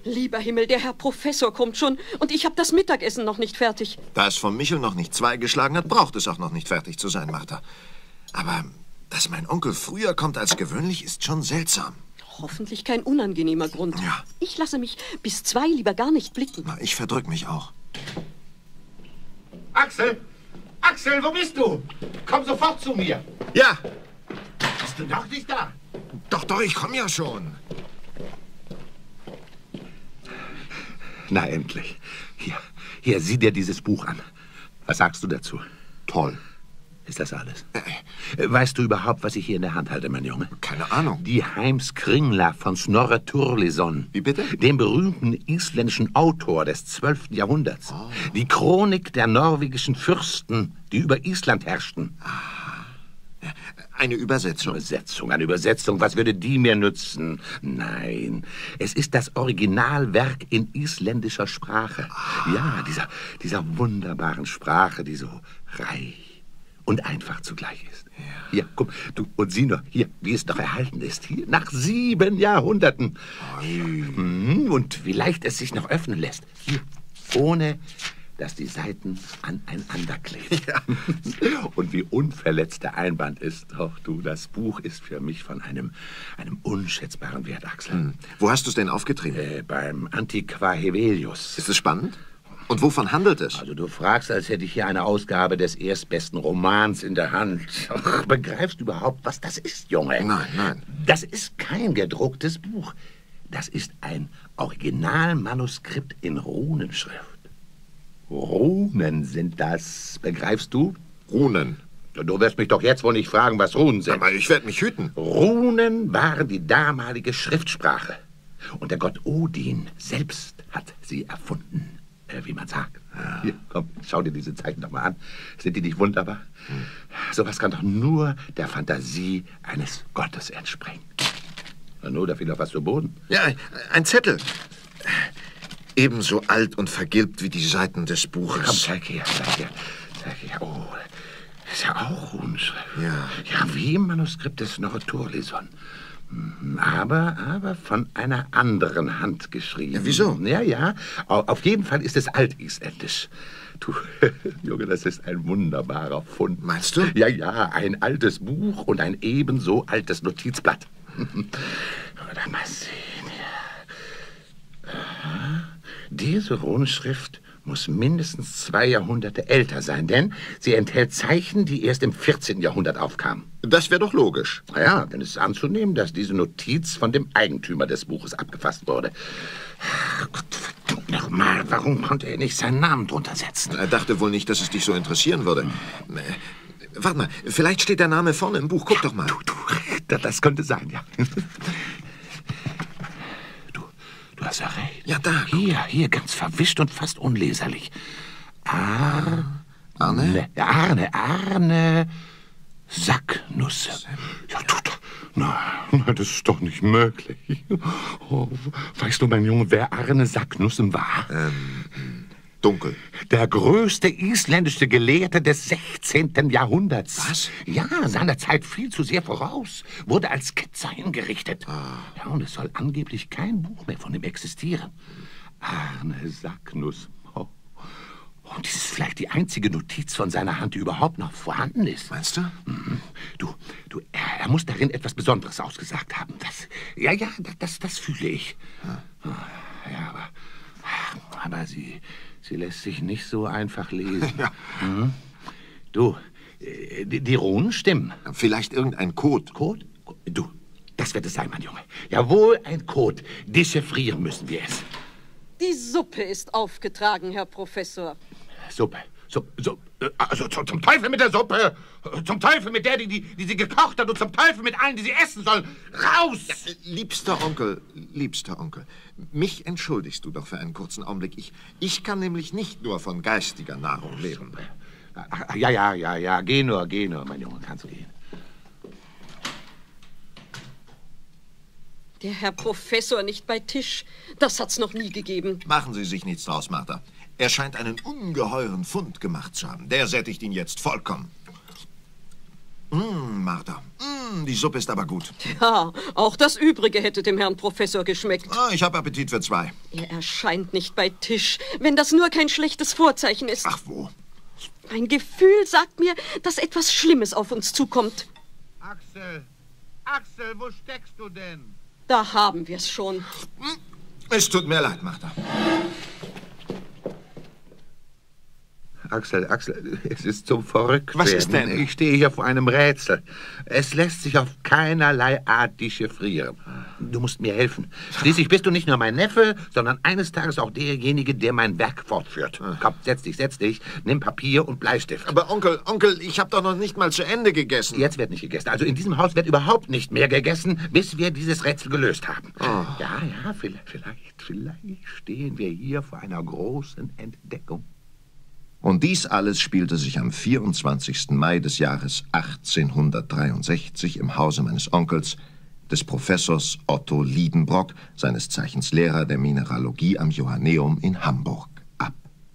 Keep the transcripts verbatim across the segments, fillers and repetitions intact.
Lieber Himmel, der Herr Professor kommt schon und ich habe das Mittagessen noch nicht fertig. Da es von Michel noch nicht zwei geschlagen hat, braucht es auch noch nicht fertig zu sein, Martha. Aber dass mein Onkel früher kommt als gewöhnlich, ist schon seltsam. Hoffentlich kein unangenehmer Grund. Ja. Ich lasse mich bis zwei lieber gar nicht blicken. Na, ich verdrück mich auch. Axel! Axel, wo bist du? Komm sofort zu mir. Ja! Bist du noch nicht da? Doch, doch, ich komme ja schon. Na, endlich. Hier, hier, sieh dir dieses Buch an. Was sagst du dazu? Toll. Ist das alles? Äh. Weißt du überhaupt, was ich hier in der Hand halte, mein Junge? Keine Ahnung. Die Heimskringla von Snorre Turleson. Wie bitte? Dem berühmten isländischen Autor des zwölften Jahrhunderts. Oh. Die Chronik der norwegischen Fürsten, die über Island herrschten. Ah. Eine Übersetzung. Übersetzung, eine Übersetzung. Was würde die mir nützen? Nein, es ist das Originalwerk in isländischer Sprache. Ah. Ja, dieser, dieser wunderbaren Sprache, die so reich und einfach zugleich ist. Ja. Hier, guck, du, und sieh nur, hier, wie es noch erhalten ist. Hier, nach sieben Jahrhunderten. Hm, und wie leicht es sich noch öffnen lässt. Hier, ohne dass die Seiten aneinander kleben. Ja. Und wie unverletzt der Einband ist. Doch, du, das Buch ist für mich von einem, einem unschätzbaren Wert, Axel. Hm. Wo hast du es denn aufgetrieben? Äh, beim Antiqua Hevelius. Ist es spannend? Und wovon handelt es? Also du fragst, als hätte ich hier eine Ausgabe des erstbesten Romans in der Hand. Ach, begreifst du überhaupt, was das ist, Junge? Nein, nein. Das ist kein gedrucktes Buch. Das ist ein Originalmanuskript in Runenschrift. Runen sind das, begreifst du? Runen. Du wirst mich doch jetzt wohl nicht fragen, was Runen sind. Aber ich werde mich hüten. Runen waren die damalige Schriftsprache. Und der Gott Odin selbst hat sie erfunden. Äh, wie man sagt. Ja. Hier, komm, schau dir diese Zeichen doch mal an. Sind die nicht wunderbar? Hm. Sowas kann doch nur der Fantasie eines Gottes entspringen. Na nur, da fiel noch was zu Boden. Ja, ein Zettel. Ebenso alt und vergilbt wie die Seiten des Buches. Komm, zeig her, zeig her, zeig her. Oh, das ist ja auch Runenschrift. Ja. Ja, wie im Manuskript des Snorre Turleson. Aber, aber von einer anderen Hand geschrieben. Ja, wieso? Ja, ja. Auf jeden Fall ist es altisländisch. Du, Junge, das ist ein wunderbarer Fund. Meinst du? Ja, ja, ein altes Buch und ein ebenso altes Notizblatt. Oder mal sehen. Aha. Diese Runenschrift muss mindestens zwei Jahrhunderte älter sein, denn sie enthält Zeichen, die erst im vierzehnten Jahrhundert aufkamen. Das wäre doch logisch. Na ja, denn es ist anzunehmen, dass diese Notiz von dem Eigentümer des Buches abgefasst wurde. Ach Gott, verdammt nochmal, warum konnte er nicht seinen Namen drunter setzen? Er dachte wohl nicht, dass es dich so interessieren würde. Hm. Warte mal, vielleicht steht der Name vorne im Buch. Guck ja, doch mal. Du, du, das könnte sein, ja. Du hast ja recht. Ja, da. Hier, hier, ganz verwischt und fast unleserlich. Ar Arne? Arne, Arne Sacknusse. Ja, du, nein, das ist doch nicht möglich. Oh, weißt du, mein Junge, wer Arne Sacknussen war? Ähm, dunkel. Der größte isländische Gelehrte des sechzehnten Jahrhunderts. Was? Ja, seiner Zeit viel zu sehr voraus. Wurde als Ketzer hingerichtet. Ah. Ja, und es soll angeblich kein Buch mehr von ihm existieren. Arne Sacknuss. Oh. Und dies ist vielleicht die einzige Notiz von seiner Hand, die überhaupt noch vorhanden ist. Meinst du? Mhm. Du, du, er, er muss darin etwas Besonderes ausgesagt haben. Das, ja, ja, das, das fühle ich. Ja, ja aber, aber sie... Sie lässt sich nicht so einfach lesen. Ja. Mhm. Du, die, die Runen stimmen. Vielleicht irgendein Code. Code? Du, das wird es sein, mein Junge. Jawohl, ein Code. Dechiffrieren müssen wir es. Die Suppe ist aufgetragen, Herr Professor. Suppe? Suppe? Suppe? Also zum Teufel mit der Suppe! Zum Teufel mit der, die, die, die sie gekocht hat und zum Teufel mit allen, die sie essen sollen! Raus! Ja, liebster Onkel, liebster Onkel, mich entschuldigst du doch für einen kurzen Augenblick. Ich, ich kann nämlich nicht nur von geistiger Nahrung leben. Ja, ja, ja, ja, geh nur, geh nur, mein Junge, kannst du gehen. Der Herr Professor nicht bei Tisch, das hat's noch nie gegeben. Machen Sie sich nichts draus, Martha. Er scheint einen ungeheuren Fund gemacht zu haben. Der sättigt ihn jetzt vollkommen. Mmh, Martha. Mmh. Mm, die Suppe ist aber gut. Ja, auch das Übrige hätte dem Herrn Professor geschmeckt. Ah, ich habe Appetit für zwei. Er erscheint nicht bei Tisch, wenn das nur kein schlechtes Vorzeichen ist. Ach, wo? Mein Gefühl sagt mir, dass etwas Schlimmes auf uns zukommt. Axel, Axel, wo steckst du denn? Da haben wir es schon. Es tut mir leid, Martha. Axel, Axel, es ist zum Verrücktwerden. Was ist denn? Ich stehe hier vor einem Rätsel. Es lässt sich auf keinerlei Art dechiffrieren. Du musst mir helfen. Schließlich bist du nicht nur mein Neffe, sondern eines Tages auch derjenige, der mein Werk fortführt. Komm, setz dich, setz dich. Nimm Papier und Bleistift. Aber Onkel, Onkel, ich habe doch noch nicht mal zu Ende gegessen. Jetzt wird nicht gegessen. Also in diesem Haus wird überhaupt nicht mehr gegessen, bis wir dieses Rätsel gelöst haben. Oh. Ja, ja, vielleicht, vielleicht, vielleicht stehen wir hier vor einer großen Entdeckung. Und dies alles spielte sich am vierundzwanzigsten Mai des Jahres achtzehnhundertdreiundsechzig im Hause meines Onkels, des Professors Otto Liedenbrock, seines Zeichens Lehrer der Mineralogie am Johanneum in Hamburg, ab.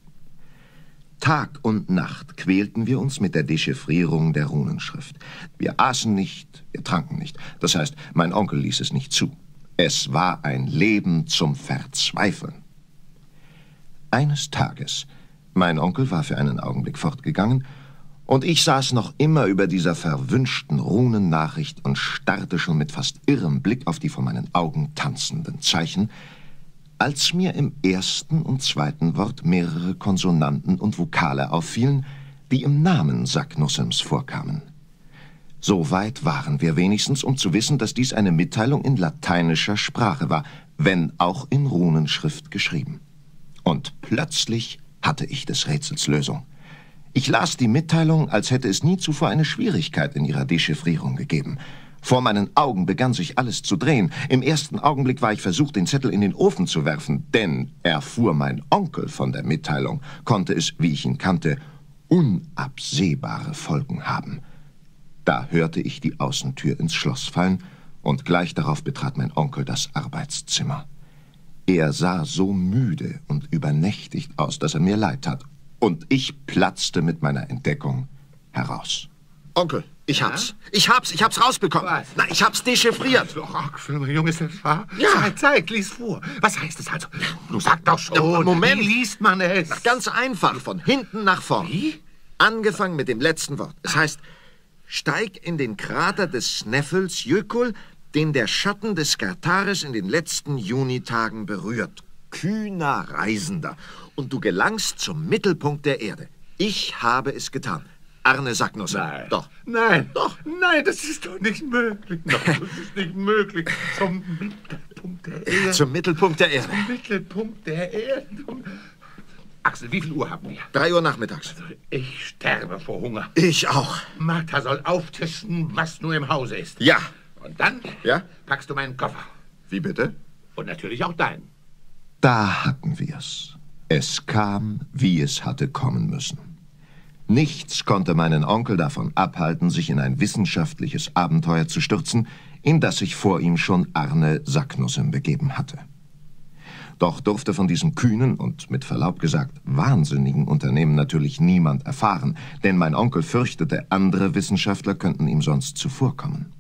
Tag und Nacht quälten wir uns mit der Dechiffrierung der Runenschrift. Wir aßen nicht, wir tranken nicht. Das heißt, mein Onkel ließ es nicht zu. Es war ein Leben zum Verzweifeln. Eines Tages... Mein Onkel war für einen Augenblick fortgegangen, und ich saß noch immer über dieser verwünschten Runennachricht und starrte schon mit fast irrem Blick auf die vor meinen Augen tanzenden Zeichen, als mir im ersten und zweiten Wort mehrere Konsonanten und Vokale auffielen, die im Namen Saknussems vorkamen. So weit waren wir wenigstens, um zu wissen, dass dies eine Mitteilung in lateinischer Sprache war, wenn auch in Runenschrift geschrieben. Und plötzlich hatte ich des Rätsels Lösung. Ich las die Mitteilung, als hätte es nie zuvor eine Schwierigkeit in ihrer Dechiffrierung gegeben. Vor meinen Augen begann sich alles zu drehen. Im ersten Augenblick war ich versucht, den Zettel in den Ofen zu werfen, denn erfuhr mein Onkel von der Mitteilung, konnte es, wie ich ihn kannte, unabsehbare Folgen haben. Da hörte ich die Außentür ins Schloss fallen, und gleich darauf betrat mein Onkel das Arbeitszimmer. Er sah so müde und übernächtigt aus, dass er mir leid tat. Und ich platzte mit meiner Entdeckung heraus. Onkel, ich Ja? hab's. Ich hab's, ich hab's rausbekommen. Was? Na, ich hab's dechiffriert. Doch, Axel, mein Junge, ist das wahr? Ja. Zeit, Zeit, lies vor. Was heißt es also? Du sag doch schon. Ja, Moment. Wie liest man es? Na, ganz einfach, von hinten nach vorn. Wie? Angefangen mit dem letzten Wort. Es heißt, steig in den Krater des Sneffels Jökull, den der Schatten des Skartaris in den letzten Junitagen berührt. Kühner Reisender. Und du gelangst zum Mittelpunkt der Erde. Ich habe es getan. Arne Saknussem. Nein. Doch. Nein. Doch. Nein, das ist doch nicht möglich. Nein, das ist nicht möglich. Zum Mittelpunkt der Erde. Zum Mittelpunkt der Erde. Zum Mittelpunkt der Erde. Axel, wie viel Uhr haben wir? Drei Uhr nachmittags. Ich sterbe vor Hunger. Ich auch. Martha soll auftischen, was nur im Hause ist. Ja. Und dann Ja? packst du meinen Koffer. Wie bitte? Und natürlich auch deinen. Da hatten wir's. Es kam, wie es hatte kommen müssen. Nichts konnte meinen Onkel davon abhalten, sich in ein wissenschaftliches Abenteuer zu stürzen, in das sich vor ihm schon Arne Saknussem begeben hatte. Doch durfte von diesem kühnen und mit Verlaub gesagt wahnsinnigen Unternehmen natürlich niemand erfahren, denn mein Onkel fürchtete, andere Wissenschaftler könnten ihm sonst zuvorkommen.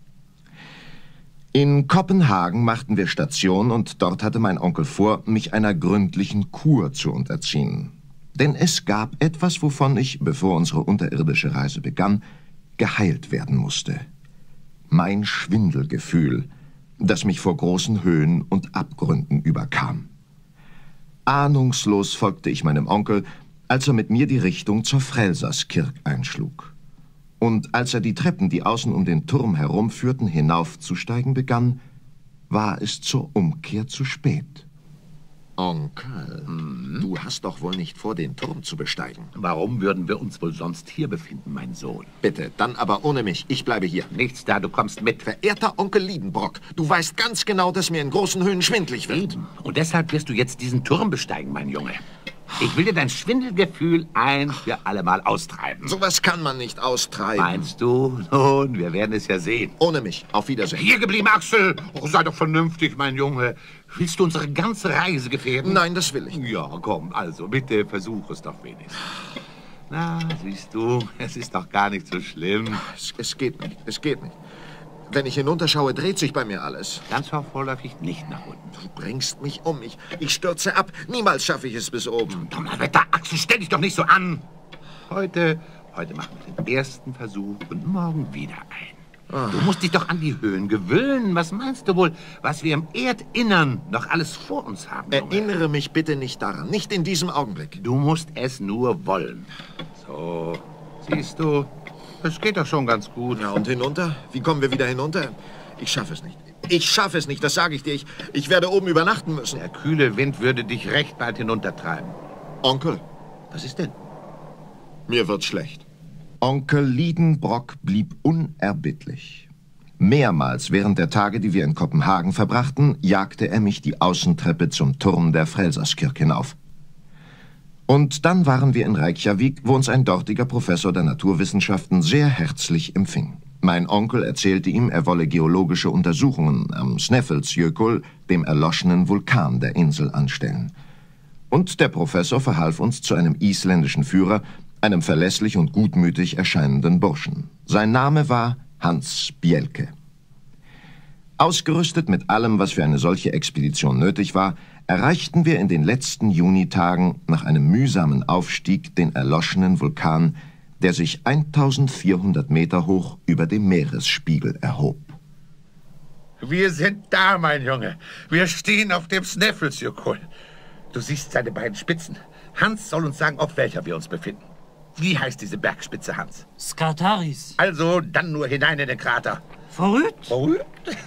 In Kopenhagen machten wir Station, und dort hatte mein Onkel vor, mich einer gründlichen Kur zu unterziehen. Denn es gab etwas, wovon ich, bevor unsere unterirdische Reise begann, geheilt werden musste. Mein Schwindelgefühl, das mich vor großen Höhen und Abgründen überkam. Ahnungslos folgte ich meinem Onkel, als er mit mir die Richtung zur Frelserskirk einschlug. Und als er die Treppen, die außen um den Turm herumführten, hinaufzusteigen begann, war es zur Umkehr zu spät. Onkel, hm? Du hast doch wohl nicht vor, den Turm zu besteigen. Warum würden wir uns wohl sonst hier befinden, mein Sohn? Bitte, dann aber ohne mich. Ich bleibe hier. Nichts da, du kommst mit. Verehrter Onkel Liedenbrock, du weißt ganz genau, dass mir in großen Höhen schwindlig wird. Eben. Und deshalb wirst du jetzt diesen Turm besteigen, mein Junge. Ich will dir dein Schwindelgefühl ein für alle Mal austreiben. Sowas kann man nicht austreiben. Meinst du? Nun, wir werden es ja sehen. Ohne mich. Auf Wiedersehen. Hier geblieben, Axel. Oh, sei doch vernünftig, mein Junge. Willst du unsere ganze Reise gefährden? Nein, das will ich nicht. Ja, komm, also bitte versuch es doch wenigstens. Na, siehst du, es ist doch gar nicht so schlimm. Es, es geht nicht. Es geht nicht. Wenn ich hinunterschaue, dreht sich bei mir alles. Ganz vorläufig nicht nach unten. Du bringst mich um. Ich, ich stürze ab. Niemals schaffe ich es bis oben. Donnerwetter, Axel, stell dich doch nicht so an. Heute, heute machen wir den ersten Versuch und morgen wieder ein. Du musst dich doch an die Höhen gewöhnen. Was meinst du wohl, was wir im Erdinnern noch alles vor uns haben? Junge? Erinnere mich bitte nicht daran. Nicht in diesem Augenblick. Du musst es nur wollen. So, siehst du, es geht doch schon ganz gut. Ja, und hinunter? Wie kommen wir wieder hinunter? Ich schaffe es nicht. Ich schaffe es nicht, das sage ich dir. Ich, ich werde oben übernachten müssen. Der kühle Wind würde dich recht bald hinuntertreiben. Onkel, Was ist denn? mir wird schlecht. Onkel Liedenbrock blieb unerbittlich. Mehrmals während der Tage, die wir in Kopenhagen verbrachten, jagte er mich die Außentreppe zum Turm der Frelserskirk hinauf. Und dann waren wir in Reykjavik, wo uns ein dortiger Professor der Naturwissenschaften sehr herzlich empfing. Mein Onkel erzählte ihm, er wolle geologische Untersuchungen am Snæfellsjökull, dem erloschenen Vulkan der Insel, anstellen. Und der Professor verhalf uns zu einem isländischen Führer, einem verlässlich und gutmütig erscheinenden Burschen. Sein Name war Hans Bjelke. Ausgerüstet mit allem, was für eine solche Expedition nötig war, erreichten wir in den letzten Junitagen nach einem mühsamen Aufstieg den erloschenen Vulkan, der sich eintausendvierhundert Meter hoch über dem Meeresspiegel erhob. Wir sind da, mein Junge. Wir stehen auf dem Snæfellsjökull. Du siehst seine beiden Spitzen. Hans soll uns sagen, auf welcher wir uns befinden. Wie heißt diese Bergspitze, Hans? Skartaris. Also, dann nur hinein in den Krater. Verrückt? Verrückt?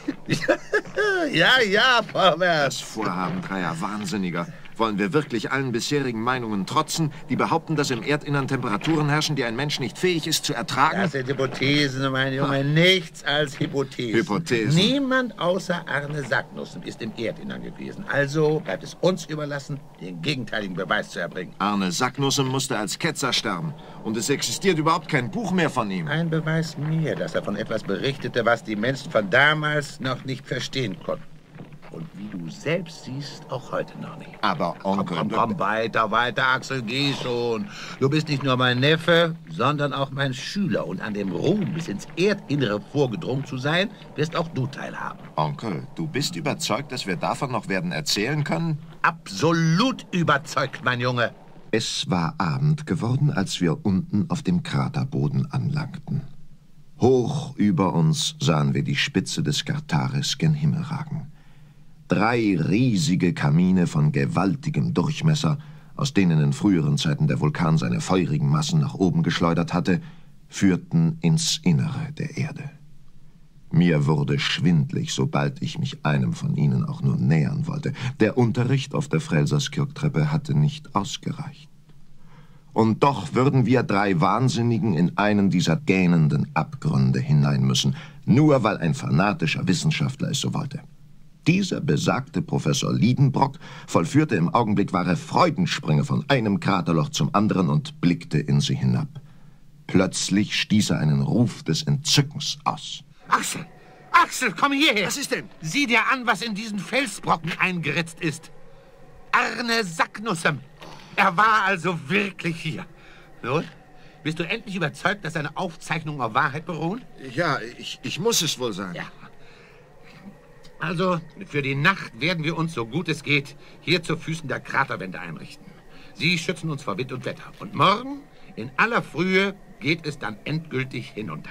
Ja, ja, vorwärts. Das Vorhaben dreier Wahnsinniger. Wollen wir wirklich allen bisherigen Meinungen trotzen, die behaupten, dass im Erdinnern Temperaturen herrschen, die ein Mensch nicht fähig ist zu ertragen? Das sind Hypothesen, mein Junge. Nichts als Hypothesen. Hypothesen. Niemand außer Arne Sagnussen ist im Erdinnern gewesen. Also bleibt es uns überlassen, den gegenteiligen Beweis zu erbringen. Arne Sagnussen musste als Ketzer sterben. Und es existiert überhaupt kein Buch mehr von ihm. Ein Beweis mehr, dass er von etwas berichtete, was die Menschen von damals noch nicht verstehen konnten. Und wie du selbst siehst, auch heute noch nicht. Aber Onkel... Komm, komm, komm, weiter, weiter, Axel, geh schon. Du bist nicht nur mein Neffe, sondern auch mein Schüler. Und an dem Ruhm, bis ins Erdinnere vorgedrungen zu sein, wirst auch du teilhaben. Onkel, du bist überzeugt, dass wir davon noch werden erzählen können? Absolut überzeugt, mein Junge. Es war Abend geworden, als wir unten auf dem Kraterboden anlangten. Hoch über uns sahen wir die Spitze des Skartaris gen Himmel ragen. Drei riesige Kamine von gewaltigem Durchmesser, aus denen in früheren Zeiten der Vulkan seine feurigen Massen nach oben geschleudert hatte, führten ins Innere der Erde. Mir wurde schwindlig, sobald ich mich einem von ihnen auch nur nähern wollte. Der Unterricht auf der Frelserskirktreppe hatte nicht ausgereicht. Und doch würden wir drei Wahnsinnigen in einen dieser gähnenden Abgründe hinein müssen, nur weil ein fanatischer Wissenschaftler es so wollte. Dieser besagte Professor Liedenbrock vollführte im Augenblick wahre Freudensprünge von einem Kraterloch zum anderen und blickte in sie hinab. Plötzlich stieß er einen Ruf des Entzückens aus. Axel, Axel, komm hierher. Was ist denn? Sieh dir an, was in diesen Felsbrocken eingeritzt ist. Arne Sagnussen. Er war also wirklich hier. Nun, bist du endlich überzeugt, dass seine Aufzeichnungen auf Wahrheit beruhen? Ja, ich, ich muss es wohl sagen. Ja. Also, für die Nacht werden wir uns, so gut es geht, hier zu Füßen der Kraterwände einrichten. Sie schützen uns vor Wind und Wetter. Und morgen, in aller Frühe, geht es dann endgültig hinunter.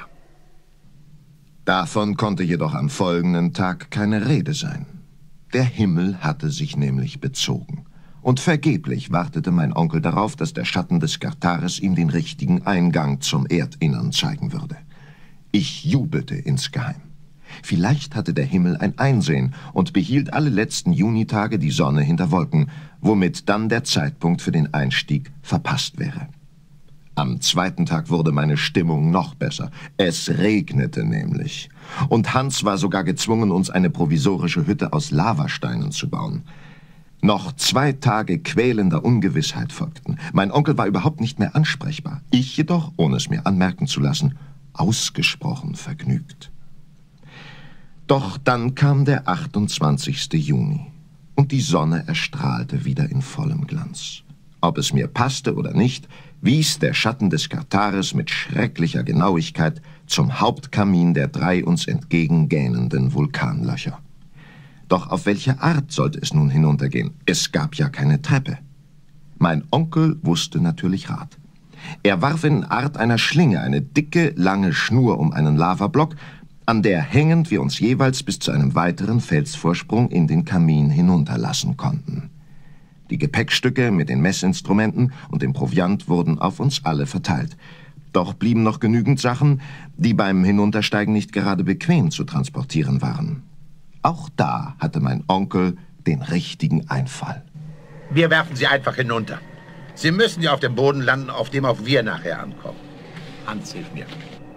Davon konnte jedoch am folgenden Tag keine Rede sein. Der Himmel hatte sich nämlich bezogen. Und vergeblich wartete mein Onkel darauf, dass der Schatten des Skartaris ihm den richtigen Eingang zum Erdinnern zeigen würde. Ich jubelte insgeheim. Vielleicht hatte der Himmel ein Einsehen und behielt alle letzten Junitage die Sonne hinter Wolken, womit dann der Zeitpunkt für den Einstieg verpasst wäre. Am zweiten Tag wurde meine Stimmung noch besser. Es regnete nämlich. Und Hans war sogar gezwungen, uns eine provisorische Hütte aus Lavasteinen zu bauen. Noch zwei Tage quälender Ungewissheit folgten. Mein Onkel war überhaupt nicht mehr ansprechbar. Ich jedoch, ohne es mir anmerken zu lassen, ausgesprochen vergnügt. Doch dann kam der achtundzwanzigste Juni und die Sonne erstrahlte wieder in vollem Glanz. Ob es mir passte oder nicht, wies der Schatten des Skartaris mit schrecklicher Genauigkeit zum Hauptkamin der drei uns entgegengähnenden Vulkanlöcher. Doch auf welche Art sollte es nun hinuntergehen? Es gab ja keine Treppe. Mein Onkel wusste natürlich Rat. Er warf in Art einer Schlinge eine dicke, lange Schnur um einen Lavablock, an der hängend wir uns jeweils bis zu einem weiteren Felsvorsprung in den Kamin hinunterlassen konnten. Die Gepäckstücke mit den Messinstrumenten und dem Proviant wurden auf uns alle verteilt. Doch blieben noch genügend Sachen, die beim Hinuntersteigen nicht gerade bequem zu transportieren waren. Auch da hatte mein Onkel den richtigen Einfall. Wir werfen sie einfach hinunter. Sie müssen ja auf dem Boden landen, auf dem auch wir nachher ankommen. Hans, hilf mir.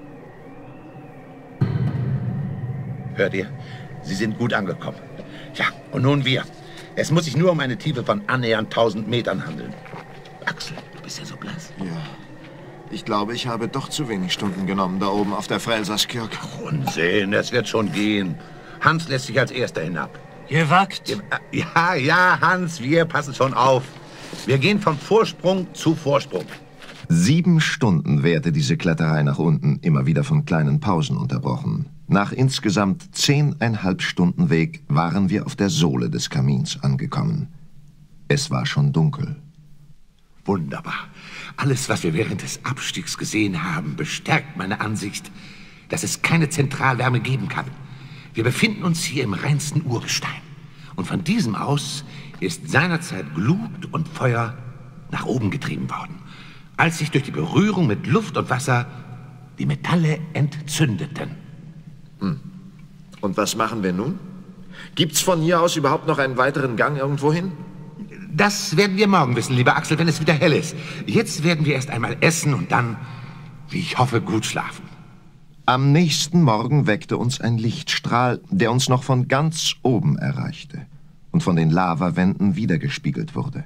Hört ihr? Sie sind gut angekommen. Ja, und nun wir. Es muss sich nur um eine Tiefe von annähernd tausend Metern handeln. Axel, du bist ja so blass. Ja, ich glaube, ich habe doch zu wenig Stunden genommen, da oben auf der Frelserskirche. Unsinn, es wird schon gehen. Hans lässt sich als Erster hinab. Gewagt. Ja, ja, Hans, wir passen schon auf. Wir gehen von Vorsprung zu Vorsprung. Sieben Stunden währte diese Kletterei nach unten, immer wieder von kleinen Pausen unterbrochen. Nach insgesamt zehneinhalb Stunden Weg waren wir auf der Sohle des Kamins angekommen. Es war schon dunkel. Wunderbar. Alles, was wir während des Abstiegs gesehen haben, bestärkt meine Ansicht, dass es keine Zentralwärme geben kann. Wir befinden uns hier im reinsten Urgestein. Und von diesem aus ist seinerzeit Glut und Feuer nach oben getrieben worden, als sich durch die Berührung mit Luft und Wasser die Metalle entzündeten. Hm. Und was machen wir nun? Gibt's von hier aus überhaupt noch einen weiteren Gang irgendwo hin? Das werden wir morgen wissen, lieber Axel, wenn es wieder hell ist. Jetzt werden wir erst einmal essen und dann, wie ich hoffe, gut schlafen. Am nächsten Morgen weckte uns ein Lichtstrahl, der uns noch von ganz oben erreichte und von den Lavawänden wiedergespiegelt wurde.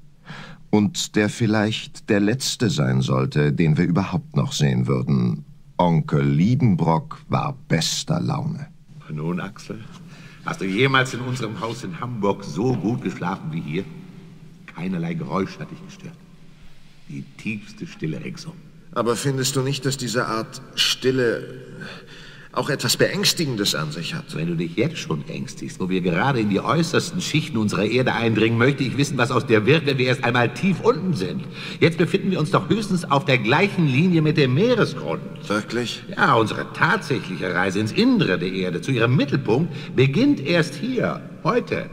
Und der vielleicht der letzte sein sollte, den wir überhaupt noch sehen würden. Onkel Liedenbrock war bester Laune. Nun, Axel, hast du jemals in unserem Haus in Hamburg so gut geschlafen wie hier? Keinerlei Geräusch hat dich gestört. Die tiefste Stille ringsum. Aber findest du nicht, dass diese Art Stille auch etwas Beängstigendes an sich hat? Wenn du dich jetzt schon ängstigst, wo wir gerade in die äußersten Schichten unserer Erde eindringen, möchte ich wissen, was aus der wird, wenn wir erst einmal tief unten sind. Jetzt befinden wir uns doch höchstens auf der gleichen Linie mit dem Meeresgrund. Wirklich? Ja, unsere tatsächliche Reise ins Innere der Erde, zu ihrem Mittelpunkt, beginnt erst hier, heute.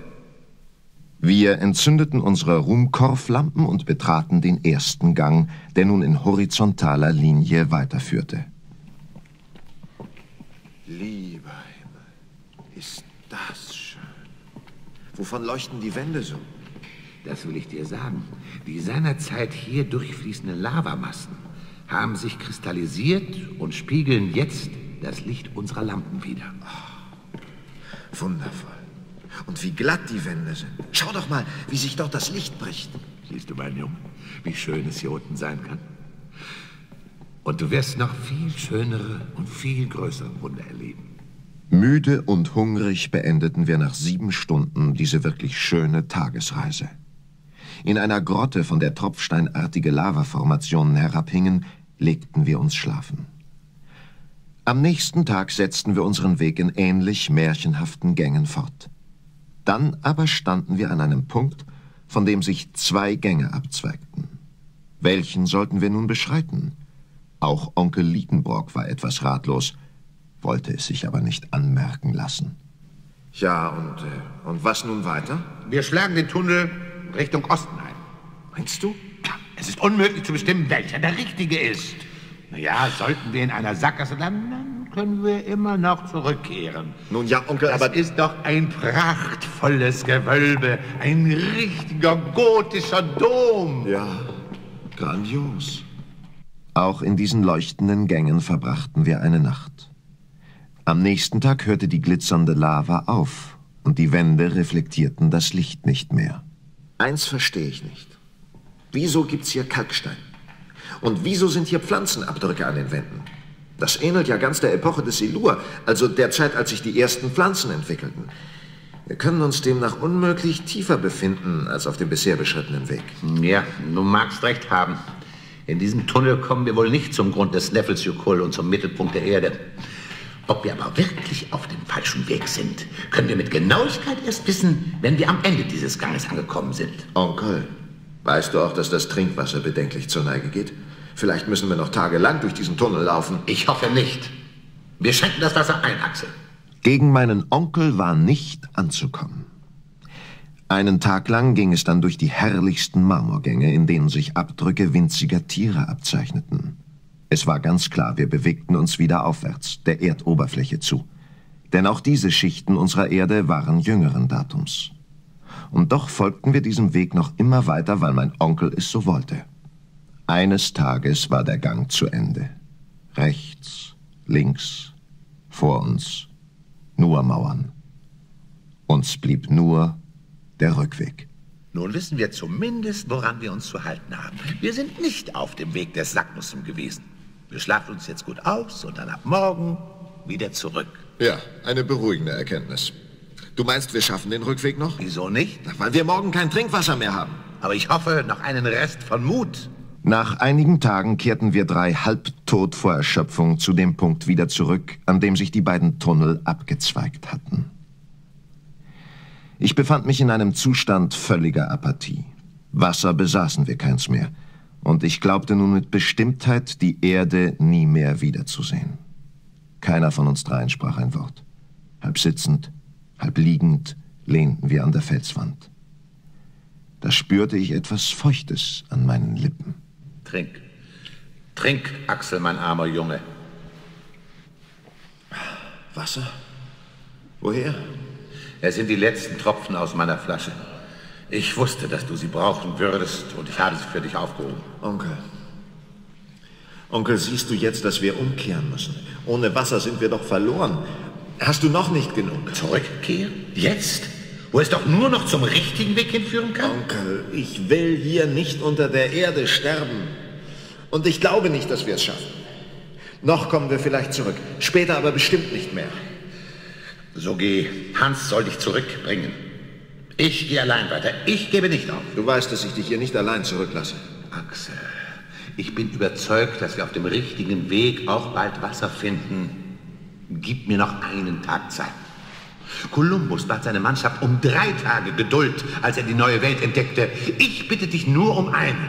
Wir entzündeten unsere Ruhmkorfflampen und betraten den ersten Gang, der nun in horizontaler Linie weiterführte. Lieber Himmel, ist das schön. Wovon leuchten die Wände so? Das will ich dir sagen. Die seinerzeit hier durchfließenden Lavamassen haben sich kristallisiert und spiegeln jetzt das Licht unserer Lampen wider. Oh, wundervoll. Und wie glatt die Wände sind. Schau doch mal, wie sich dort das Licht bricht. Siehst du, mein Junge, wie schön es hier unten sein kann? Und du wirst noch viel schönere und viel größere Wunder erleben. Müde und hungrig beendeten wir nach sieben Stunden diese wirklich schöne Tagesreise. In einer Grotte, von der tropfsteinartige Lavaformationen herabhingen, legten wir uns schlafen. Am nächsten Tag setzten wir unseren Weg in ähnlich märchenhaften Gängen fort. Dann aber standen wir an einem Punkt, von dem sich zwei Gänge abzweigten. Welchen sollten wir nun beschreiten? Auch Onkel Liedenbrock war etwas ratlos, wollte es sich aber nicht anmerken lassen. Ja, und, äh, und was nun weiter? Wir schlagen den Tunnel Richtung Osten ein. Meinst du? Ja, es ist unmöglich zu bestimmen, welcher der richtige ist. Naja, sollten wir in einer Sackgasse landen, dann können wir immer noch zurückkehren. Nun ja, Onkel, das aber... ist doch ein prachtvolles Gewölbe, ein richtiger gotischer Dom. Ja, grandios. Auch in diesen leuchtenden Gängen verbrachten wir eine Nacht. Am nächsten Tag hörte die glitzernde Lava auf und die Wände reflektierten das Licht nicht mehr. Eins verstehe ich nicht. Wieso gibt's hier Kalkstein? Und wieso sind hier Pflanzenabdrücke an den Wänden? Das ähnelt ja ganz der Epoche des Silur, also der Zeit, als sich die ersten Pflanzen entwickelten. Wir können uns demnach unmöglich tiefer befinden als auf dem bisher beschrittenen Weg. Ja, du magst recht haben. In diesem Tunnel kommen wir wohl nicht zum Grund des Sneffelsjökull und zum Mittelpunkt der Erde. Ob wir aber wirklich auf dem falschen Weg sind, können wir mit Genauigkeit erst wissen, wenn wir am Ende dieses Ganges angekommen sind. Onkel, weißt du auch, dass das Trinkwasser bedenklich zur Neige geht? Vielleicht müssen wir noch tagelang durch diesen Tunnel laufen. Ich hoffe nicht. Wir schenken das Wasser ein, Axel. Gegen meinen Onkel war nicht anzukommen. Einen Tag lang ging es dann durch die herrlichsten Marmorgänge, in denen sich Abdrücke winziger Tiere abzeichneten. Es war ganz klar, wir bewegten uns wieder aufwärts, der Erdoberfläche zu. Denn auch diese Schichten unserer Erde waren jüngeren Datums. Und doch folgten wir diesem Weg noch immer weiter, weil mein Onkel es so wollte. Eines Tages war der Gang zu Ende. Rechts, links, vor uns, nur Mauern. Uns blieb nur der Rückweg. Nun wissen wir zumindest, woran wir uns zu halten haben. Wir sind nicht auf dem Weg der Sacknussen gewesen. Wir schlafen uns jetzt gut aus und dann ab morgen wieder zurück. Ja, eine beruhigende Erkenntnis. Du meinst, wir schaffen den Rückweg noch? Wieso nicht? Weil wir morgen kein Trinkwasser mehr haben. Aber ich hoffe, noch einen Rest von Mut. Nach einigen Tagen kehrten wir drei halbtot vor Erschöpfung zu dem Punkt wieder zurück, an dem sich die beiden Tunnel abgezweigt hatten. Ich befand mich in einem Zustand völliger Apathie. Wasser besaßen wir keins mehr. Und ich glaubte nun mit Bestimmtheit, die Erde nie mehr wiederzusehen. Keiner von uns dreien sprach ein Wort. Halb sitzend, halb liegend lehnten wir an der Felswand. Da spürte ich etwas Feuchtes an meinen Lippen. Trink. Trink, Axel, mein armer Junge. Wasser? Woher? Es sind die letzten Tropfen aus meiner Flasche. Ich wusste, dass du sie brauchen würdest und ich habe sie für dich aufgehoben. Onkel. Onkel, siehst du jetzt, dass wir umkehren müssen? Ohne Wasser sind wir doch verloren. Hast du noch nicht genug? Zurückkehren? Jetzt? Wo es doch nur noch zum richtigen Weg hinführen kann? Onkel, ich will hier nicht unter der Erde sterben. Und ich glaube nicht, dass wir es schaffen. Noch kommen wir vielleicht zurück. Später aber bestimmt nicht mehr. So geh. Hans soll dich zurückbringen. Ich gehe allein weiter. Ich gebe nicht auf. Du weißt, dass ich dich hier nicht allein zurücklasse. Axel, ich bin überzeugt, dass wir auf dem richtigen Weg auch bald Wasser finden. Gib mir noch einen Tag Zeit. Kolumbus bat seine Mannschaft um drei Tage Geduld, als er die neue Welt entdeckte. Ich bitte dich nur um einen.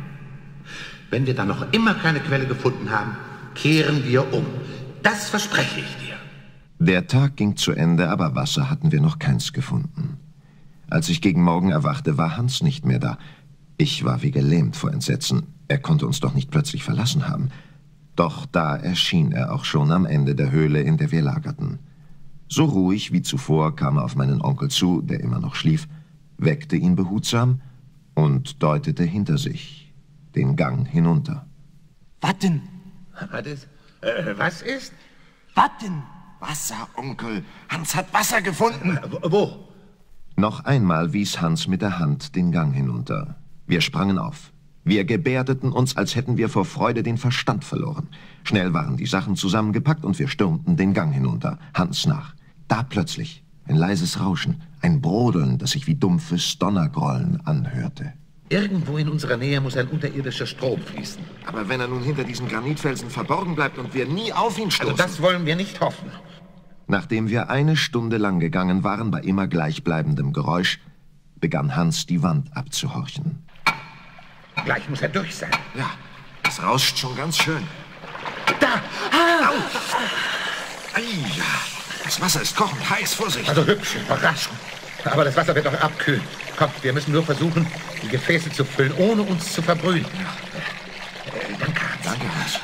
Wenn wir dann noch immer keine Quelle gefunden haben, kehren wir um. Das verspreche ich dir. Der Tag ging zu Ende, aber Wasser hatten wir noch keins gefunden. Als ich gegen Morgen erwachte, war Hans nicht mehr da. Ich war wie gelähmt vor Entsetzen. Er konnte uns doch nicht plötzlich verlassen haben. Doch da erschien er auch schon am Ende der Höhle, in der wir lagerten. So ruhig wie zuvor kam er auf meinen Onkel zu, der immer noch schlief, weckte ihn behutsam und deutete hinter sich den Gang hinunter. Warten! Was ist? Äh, was ist? Warten! Wasser, Onkel. Hans hat Wasser gefunden. Äh, wo? Noch einmal wies Hans mit der Hand den Gang hinunter. Wir sprangen auf. Wir gebärdeten uns, als hätten wir vor Freude den Verstand verloren. Schnell waren die Sachen zusammengepackt und wir stürmten den Gang hinunter, Hans nach. Da plötzlich ein leises Rauschen, ein Brodeln, das sich wie dumpfes Donnergrollen anhörte. Irgendwo in unserer Nähe muss ein unterirdischer Strom fließen. Aber wenn er nun hinter diesen Granitfelsen verborgen bleibt und wir nie auf ihn stoßen... Also das wollen wir nicht hoffen. Nachdem wir eine Stunde lang gegangen waren, bei immer gleichbleibendem Geräusch, begann Hans die Wand abzuhorchen. Gleich muss er durch sein. Ja, es rauscht schon ganz schön. Da! Ah! Ei, ja. Das Wasser ist kochend heiß, Vorsicht. Also hübsch, überraschend. Aber das Wasser wird doch abkühlen. Komm, wir müssen nur versuchen, die Gefäße zu füllen, ohne uns zu verbrühen. Ja. Äh, danke, Hans. Danke, Hans.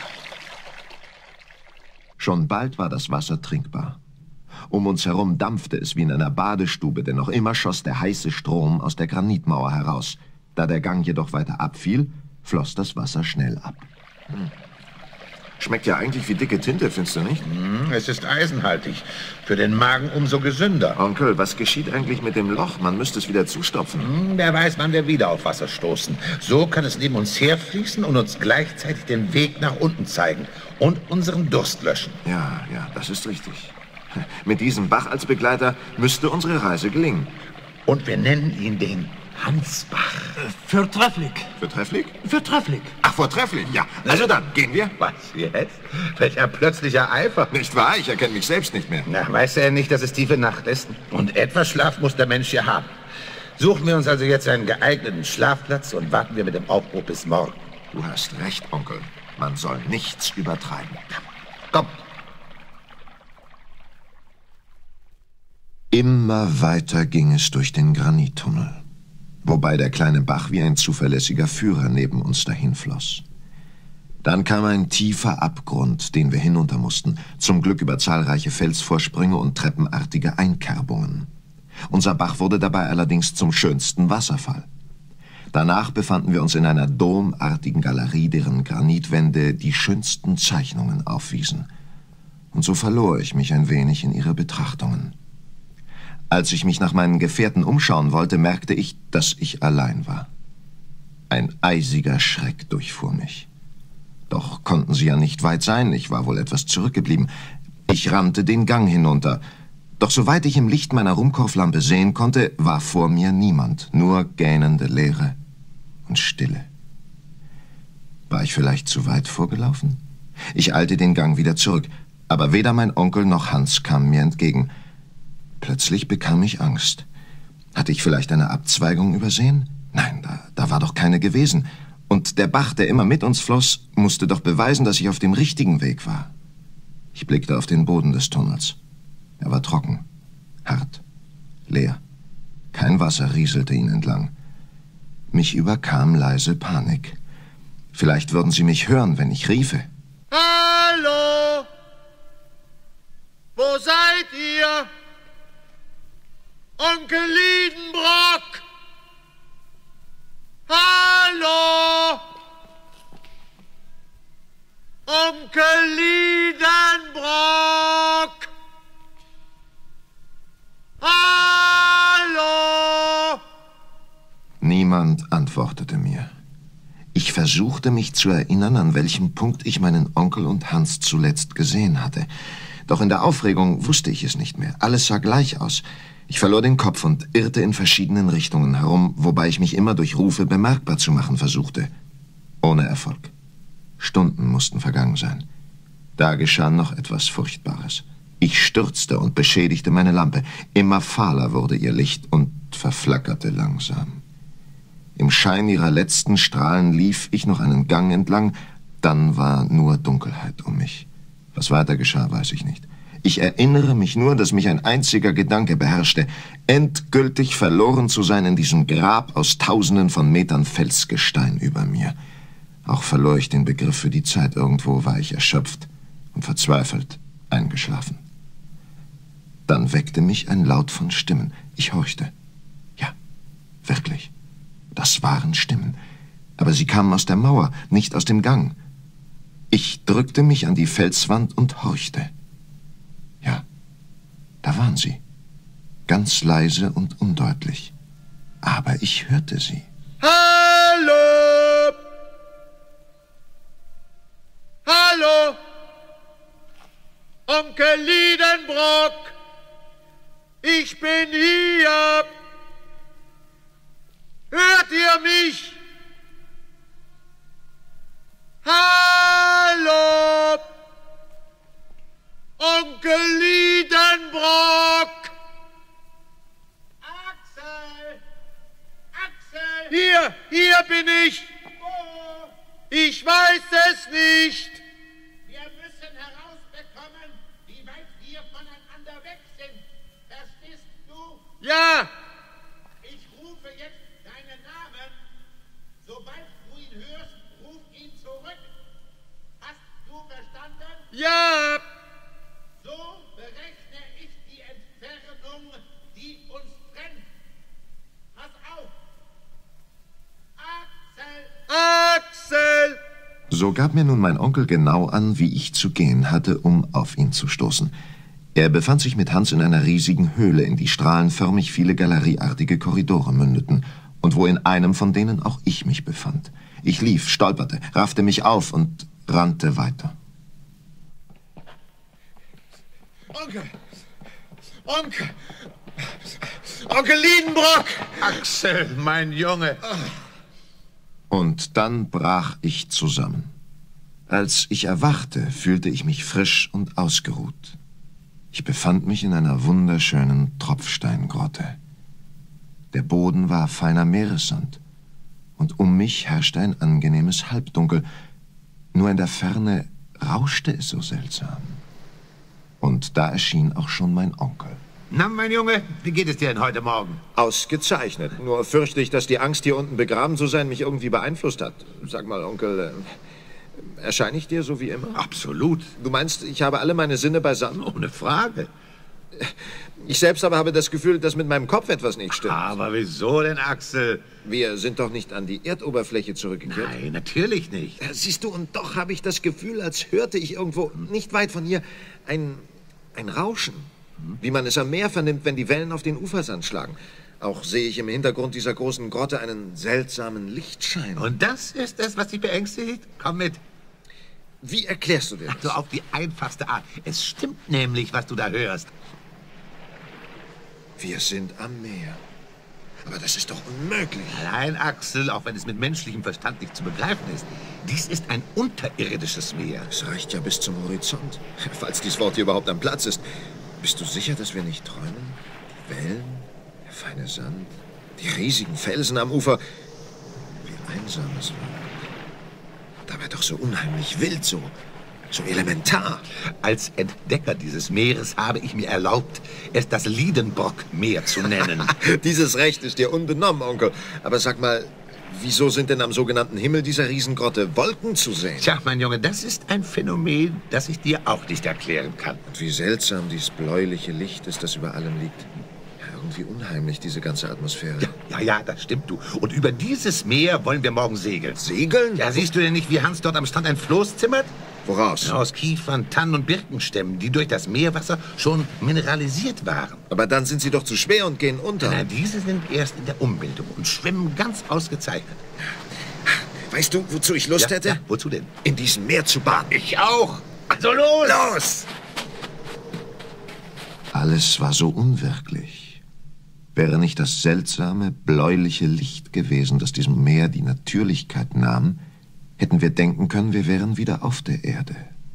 Schon bald war das Wasser trinkbar. Um uns herum dampfte es wie in einer Badestube, denn noch immer schoss der heiße Strom aus der Granitmauer heraus. Da der Gang jedoch weiter abfiel, floss das Wasser schnell ab. Hm. Schmeckt ja eigentlich wie dicke Tinte, findest du nicht? Mm, es ist eisenhaltig. Für den Magen umso gesünder. Onkel, was geschieht eigentlich mit dem Loch? Man müsste es wieder zustopfen. Mm, wer weiß, wann wir wieder auf Wasser stoßen. So kann es neben uns herfließen und uns gleichzeitig den Weg nach unten zeigen und unseren Durst löschen. Ja, ja, das ist richtig. Mit diesem Bach als Begleiter müsste unsere Reise gelingen. Und wir nennen ihn den Hansbach. Vortrefflich. Vortrefflich? Vortrefflich. Ach, vortrefflich, ja. Also dann, gehen wir. Was jetzt? Welcher plötzlicher Eifer. Nicht wahr? Ich erkenne mich selbst nicht mehr. Na, weiß er nicht, dass es tiefe Nacht ist? Und etwas Schlaf muss der Mensch hier haben. Suchen wir uns also jetzt einen geeigneten Schlafplatz und warten wir mit dem Aufbruch bis morgen. Du hast recht, Onkel. Man soll nichts übertreiben. Komm. Immer weiter ging es durch den Granittunnel, wobei der kleine Bach wie ein zuverlässiger Führer neben uns dahinfloss. Dann kam ein tiefer Abgrund, den wir hinunter mussten, zum Glück über zahlreiche Felsvorsprünge und treppenartige Einkerbungen. Unser Bach wurde dabei allerdings zum schönsten Wasserfall. Danach befanden wir uns in einer domartigen Galerie, deren Granitwände die schönsten Zeichnungen aufwiesen. Und so verlor ich mich ein wenig in ihre Betrachtungen. Als ich mich nach meinen Gefährten umschauen wollte, merkte ich, dass ich allein war. Ein eisiger Schreck durchfuhr mich. Doch konnten sie ja nicht weit sein, ich war wohl etwas zurückgeblieben. Ich rannte den Gang hinunter. Doch soweit ich im Licht meiner Ruhmkorfflampe sehen konnte, war vor mir niemand, nur gähnende Leere und Stille. War ich vielleicht zu weit vorgelaufen? Ich eilte den Gang wieder zurück, aber weder mein Onkel noch Hans kamen mir entgegen. Plötzlich bekam ich Angst. Hatte ich vielleicht eine Abzweigung übersehen? Nein, da, da war doch keine gewesen. Und der Bach, der immer mit uns floss, musste doch beweisen, dass ich auf dem richtigen Weg war. Ich blickte auf den Boden des Tunnels. Er war trocken, hart, leer. Kein Wasser rieselte ihn entlang. Mich überkam leise Panik. Vielleicht würden sie mich hören, wenn ich riefe. Hallo! Wo seid ihr? Onkel Liedenbrock! Hallo! Onkel Liedenbrock! Hallo! Niemand antwortete mir. Ich versuchte mich zu erinnern, an welchem Punkt ich meinen Onkel und Hans zuletzt gesehen hatte. Doch in der Aufregung wusste ich es nicht mehr. Alles sah gleich aus. Ich verlor den Kopf und irrte in verschiedenen Richtungen herum, wobei ich mich immer durch Rufe bemerkbar zu machen versuchte. Ohne Erfolg. Stunden mussten vergangen sein. Da geschah noch etwas Furchtbares. Ich stürzte und beschädigte meine Lampe. Immer fahler wurde ihr Licht und verflackerte langsam. Im Schein ihrer letzten Strahlen lief ich noch einen Gang entlang, dann war nur Dunkelheit um mich. Was weiter geschah, weiß ich nicht. Ich erinnere mich nur, dass mich ein einziger Gedanke beherrschte, endgültig verloren zu sein in diesem Grab aus tausenden von Metern Felsgestein über mir. Auch verlor ich den Begriff für die Zeit. Irgendwo war ich erschöpft und verzweifelt eingeschlafen. Dann weckte mich ein Laut von Stimmen. Ich horchte. Ja, wirklich. Das waren Stimmen. Aber sie kamen aus der Mauer, nicht aus dem Gang. Ich drückte mich an die Felswand und horchte. Ja, da waren sie. Ganz leise und undeutlich. Aber ich hörte sie. Hallo! Hallo! Onkel Liedenbrock! Ich bin hier! Hört ihr mich? Hallo! Onkel Liedenbrock! Axel! Axel! Hier, hier bin ich! Wo? Ich weiß es nicht! Wir müssen herausbekommen, wie weit wir voneinander weg sind. Verstehst du? Ja! Ich rufe jetzt deinen Namen. Sobald du ihn hörst, ruf ihn zurück. Hast du verstanden? Ja! So berechne ich die Entfernung, die uns trennt. Pass auf! Axel! Axel! So gab mir nun mein Onkel genau an, wie ich zu gehen hatte, um auf ihn zu stoßen. Er befand sich mit Hans in einer riesigen Höhle, in die strahlenförmig viele galerieartige Korridore mündeten und wo in einem von denen auch ich mich befand. Ich lief, stolperte, raffte mich auf und rannte weiter. Onkel! Onkel! Onkel Liedenbrock! Axel, mein Junge. Und dann brach ich zusammen. Als ich erwachte, fühlte ich mich frisch und ausgeruht. Ich befand mich in einer wunderschönen Tropfsteingrotte. Der Boden war feiner Meeressand, und um mich herrschte ein angenehmes Halbdunkel. Nur in der Ferne rauschte es so seltsam. Und da erschien auch schon mein Onkel. Na, mein Junge, wie geht es dir denn heute Morgen? Ausgezeichnet. Nur fürchte ich, dass die Angst, hier unten begraben zu sein, mich irgendwie beeinflusst hat. Sag mal, Onkel, äh, erscheine ich dir so wie immer? Absolut. Du meinst, ich habe alle meine Sinne beisammen? Ohne Frage. Ich selbst aber habe das Gefühl, dass mit meinem Kopf etwas nicht stimmt. Aber wieso denn, Axel? Wir sind doch nicht an die Erdoberfläche zurückgekehrt. Nein, natürlich nicht. Ja, siehst du, und doch habe ich das Gefühl, als hörte ich irgendwo, nicht weit von hier, ein, ein Rauschen. Wie man es am Meer vernimmt, wenn die Wellen auf den Ufersand schlagen. Auch sehe ich im Hintergrund dieser großen Grotte einen seltsamen Lichtschein. Und das ist es, was dich beängstigt? Komm mit. Wie erklärst du dir das? Also auf die einfachste Art. Es stimmt nämlich, was du da hörst. Wir sind am Meer. Aber das ist doch unmöglich. Nein, Axel, auch wenn es mit menschlichem Verstand nicht zu begreifen ist. Dies ist ein unterirdisches Meer. Es reicht ja bis zum Horizont. Falls dieses Wort hier überhaupt am Platz ist. Bist du sicher, dass wir nicht träumen? Die Wellen, der feine Sand, die riesigen Felsen am Ufer. Wie einsam es war. Dabei doch so unheimlich wild, so, so elementar. Als Entdecker dieses Meeres habe ich mir erlaubt, es das Liedenbrock-Meer zu nennen. Dieses Recht ist dir unbenommen, Onkel. Aber sag mal, wieso sind denn am sogenannten Himmel dieser Riesengrotte Wolken zu sehen? Tja, mein Junge, das ist ein Phänomen, das ich dir auch nicht erklären kann. Und wie seltsam dieses bläuliche Licht ist, das über allem liegt. Ja, irgendwie unheimlich, diese ganze Atmosphäre. Ja, ja, ja, das stimmt, du. Und über dieses Meer wollen wir morgen segeln. Segeln? Ja, siehst du denn nicht, wie Hans dort am Strand ein Floß zimmert? Woraus? Aus Kiefern, Tannen und Birkenstämmen, die durch das Meerwasser schon mineralisiert waren. Aber dann sind sie doch zu schwer und gehen unter. Na, diese sind erst in der Umbildung und schwimmen ganz ausgezeichnet. Weißt du, wozu ich Lust Ja, hätte? ja, wozu denn? In diesem Meer zu baden. Ich auch. Also los! Los! Alles war so unwirklich. Wäre nicht das seltsame, bläuliche Licht gewesen, das diesem Meer die Natürlichkeit nahm, hätten wir denken können, wir wären wieder auf der Erde.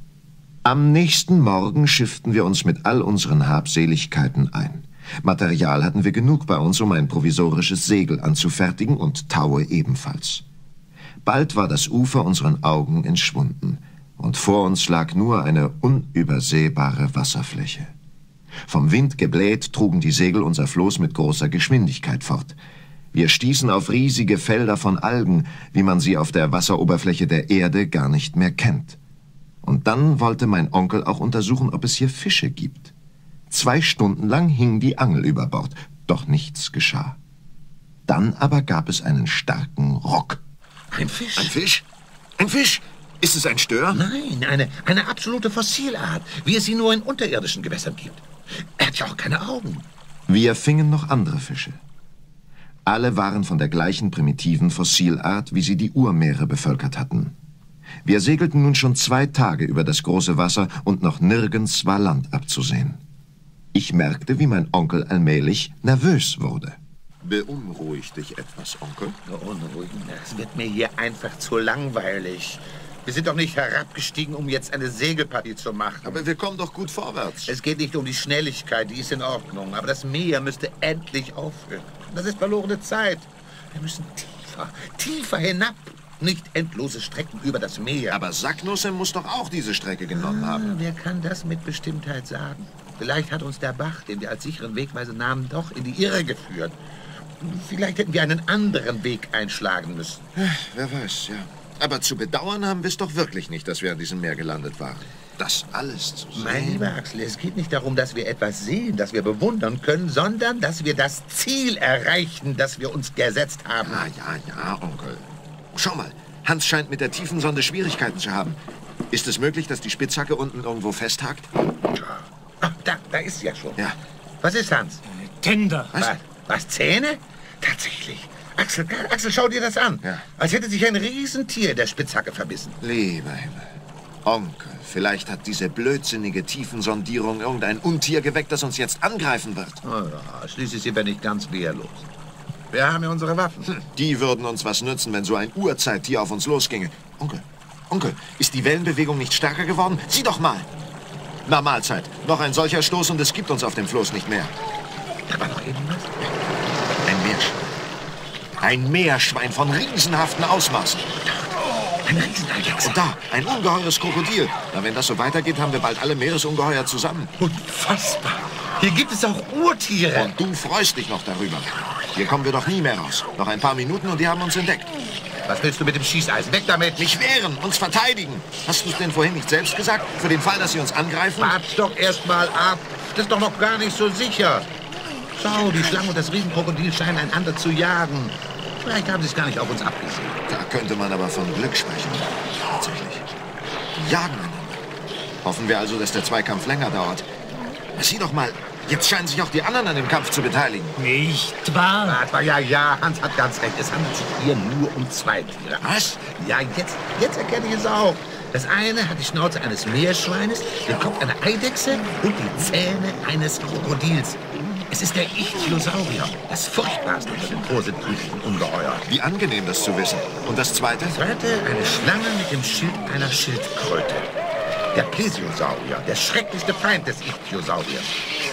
Am nächsten Morgen schifften wir uns mit all unseren Habseligkeiten ein. Material hatten wir genug bei uns, um ein provisorisches Segel anzufertigen und Taue ebenfalls. Bald war das Ufer unseren Augen entschwunden und vor uns lag nur eine unübersehbare Wasserfläche. Vom Wind gebläht trugen die Segel unser Floß mit großer Geschwindigkeit fort. Wir stießen auf riesige Felder von Algen, wie man sie auf der Wasseroberfläche der Erde gar nicht mehr kennt. Und dann wollte mein Onkel auch untersuchen, ob es hier Fische gibt. Zwei Stunden lang hing die Angel über Bord, doch nichts geschah. Dann aber gab es einen starken Ruck. Ein Fisch? Ein Fisch? Ein Fisch? Ist es ein Stör? Nein, eine, eine absolute Fossilart, wie es sie nur in unterirdischen Gewässern gibt. Er hat ja auch keine Augen. Wir fingen noch andere Fische. Alle waren von der gleichen primitiven Fossilart, wie sie die Urmeere bevölkert hatten. Wir segelten nun schon zwei Tage über das große Wasser und noch nirgends war Land abzusehen. Ich merkte, wie mein Onkel allmählich nervös wurde. Beunruhigt dich etwas, Onkel? Beunruhigen, es wird mir hier einfach zu langweilig. Wir sind doch nicht herabgestiegen, um jetzt eine Segelpartie zu machen. Aber wir kommen doch gut vorwärts. Es geht nicht um die Schnelligkeit, die ist in Ordnung. Aber das Meer müsste endlich aufhören. Das ist verlorene Zeit. Wir müssen tiefer, tiefer hinab. Nicht endlose Strecken über das Meer. Aber Sacknusse muss doch auch diese Strecke genommen haben. Ah, wer kann das mit Bestimmtheit sagen? Vielleicht hat uns der Bach, den wir als sicheren Wegweiser nahmen, doch in die Irre geführt. Vielleicht hätten wir einen anderen Weg einschlagen müssen. Wer weiß, ja. Aber zu bedauern haben wir es doch wirklich nicht, dass wir an diesem Meer gelandet waren. Das alles zu sehen. Mein lieber Axel, es geht nicht darum, dass wir etwas sehen, das wir bewundern können, sondern dass wir das Ziel erreichen, das wir uns gesetzt haben. Ah, ja, ja, Onkel. Schau mal, Hans scheint mit der Tiefensonde Schwierigkeiten zu haben. Ist es möglich, dass die Spitzhacke unten irgendwo festhakt? Ah, da, da ist sie ja schon. Ja. Was ist, Hans? Tender. Was? Was, Zähne? Tatsächlich. Axel, Axel, schau dir das an. Ja. Als hätte sich ein Riesentier in der Spitzhacke verbissen. Lieber Himmel. Onkel, vielleicht hat diese blödsinnige Tiefensondierung irgendein Untier geweckt, das uns jetzt angreifen wird. Oh ja, schließlich sind wir nicht ganz wehrlos. Wir haben ja unsere Waffen. Hm, die würden uns was nützen, wenn so ein Urzeittier auf uns losginge. Onkel, Onkel, ist die Wellenbewegung nicht stärker geworden? Sieh doch mal. Na, Mahlzeit. Noch ein solcher Stoß und es gibt uns auf dem Floß nicht mehr. Da war doch eben was. Ein Meerschwein. Ein Meerschwein von riesenhaften Ausmaßen. Ein Rieseneidechse. Und da, ein ungeheures Krokodil. Na, wenn das so weitergeht, haben wir bald alle Meeresungeheuer zusammen. Unfassbar. Hier gibt es auch Urtiere. Und du freust dich noch darüber. Hier kommen wir doch nie mehr raus. Noch ein paar Minuten und die haben uns entdeckt. Was willst du mit dem Schießeisen? Weg damit! Nicht wehren, uns verteidigen. Hast du es denn vorhin nicht selbst gesagt? Für den Fall, dass sie uns angreifen? Wart doch erst mal ab. Das ist doch noch gar nicht so sicher. Schau, die Schlange und das Riesenkrokodil scheinen einander zu jagen. Vielleicht haben sie es gar nicht auf uns abgesehen. Da könnte man aber von Glück sprechen. Tatsächlich. Die jagen einander. Hoffen wir also, dass der Zweikampf länger dauert. Sieh doch mal, jetzt scheinen sich auch die anderen an dem Kampf zu beteiligen. Nicht wahr? Aber ja, ja, Hans hat ganz recht. Es handelt sich hier nur um zwei Tiere. Was? Ja, jetzt, jetzt erkenne ich es auch. Das eine hat die Schnauze eines Meerschweines, den Kopf einer Eidechse und die Zähne eines Krokodils. Es ist der Ichthyosaurier, das furchtbarste unter den vorsintflütigen Ungeheuer. Wie angenehm, das zu wissen. Und das Zweite? Das zweite, eine Schlange mit dem Schild einer Schildkröte. Der Plesiosaurier, der schrecklichste Feind des Ichthyosauriers.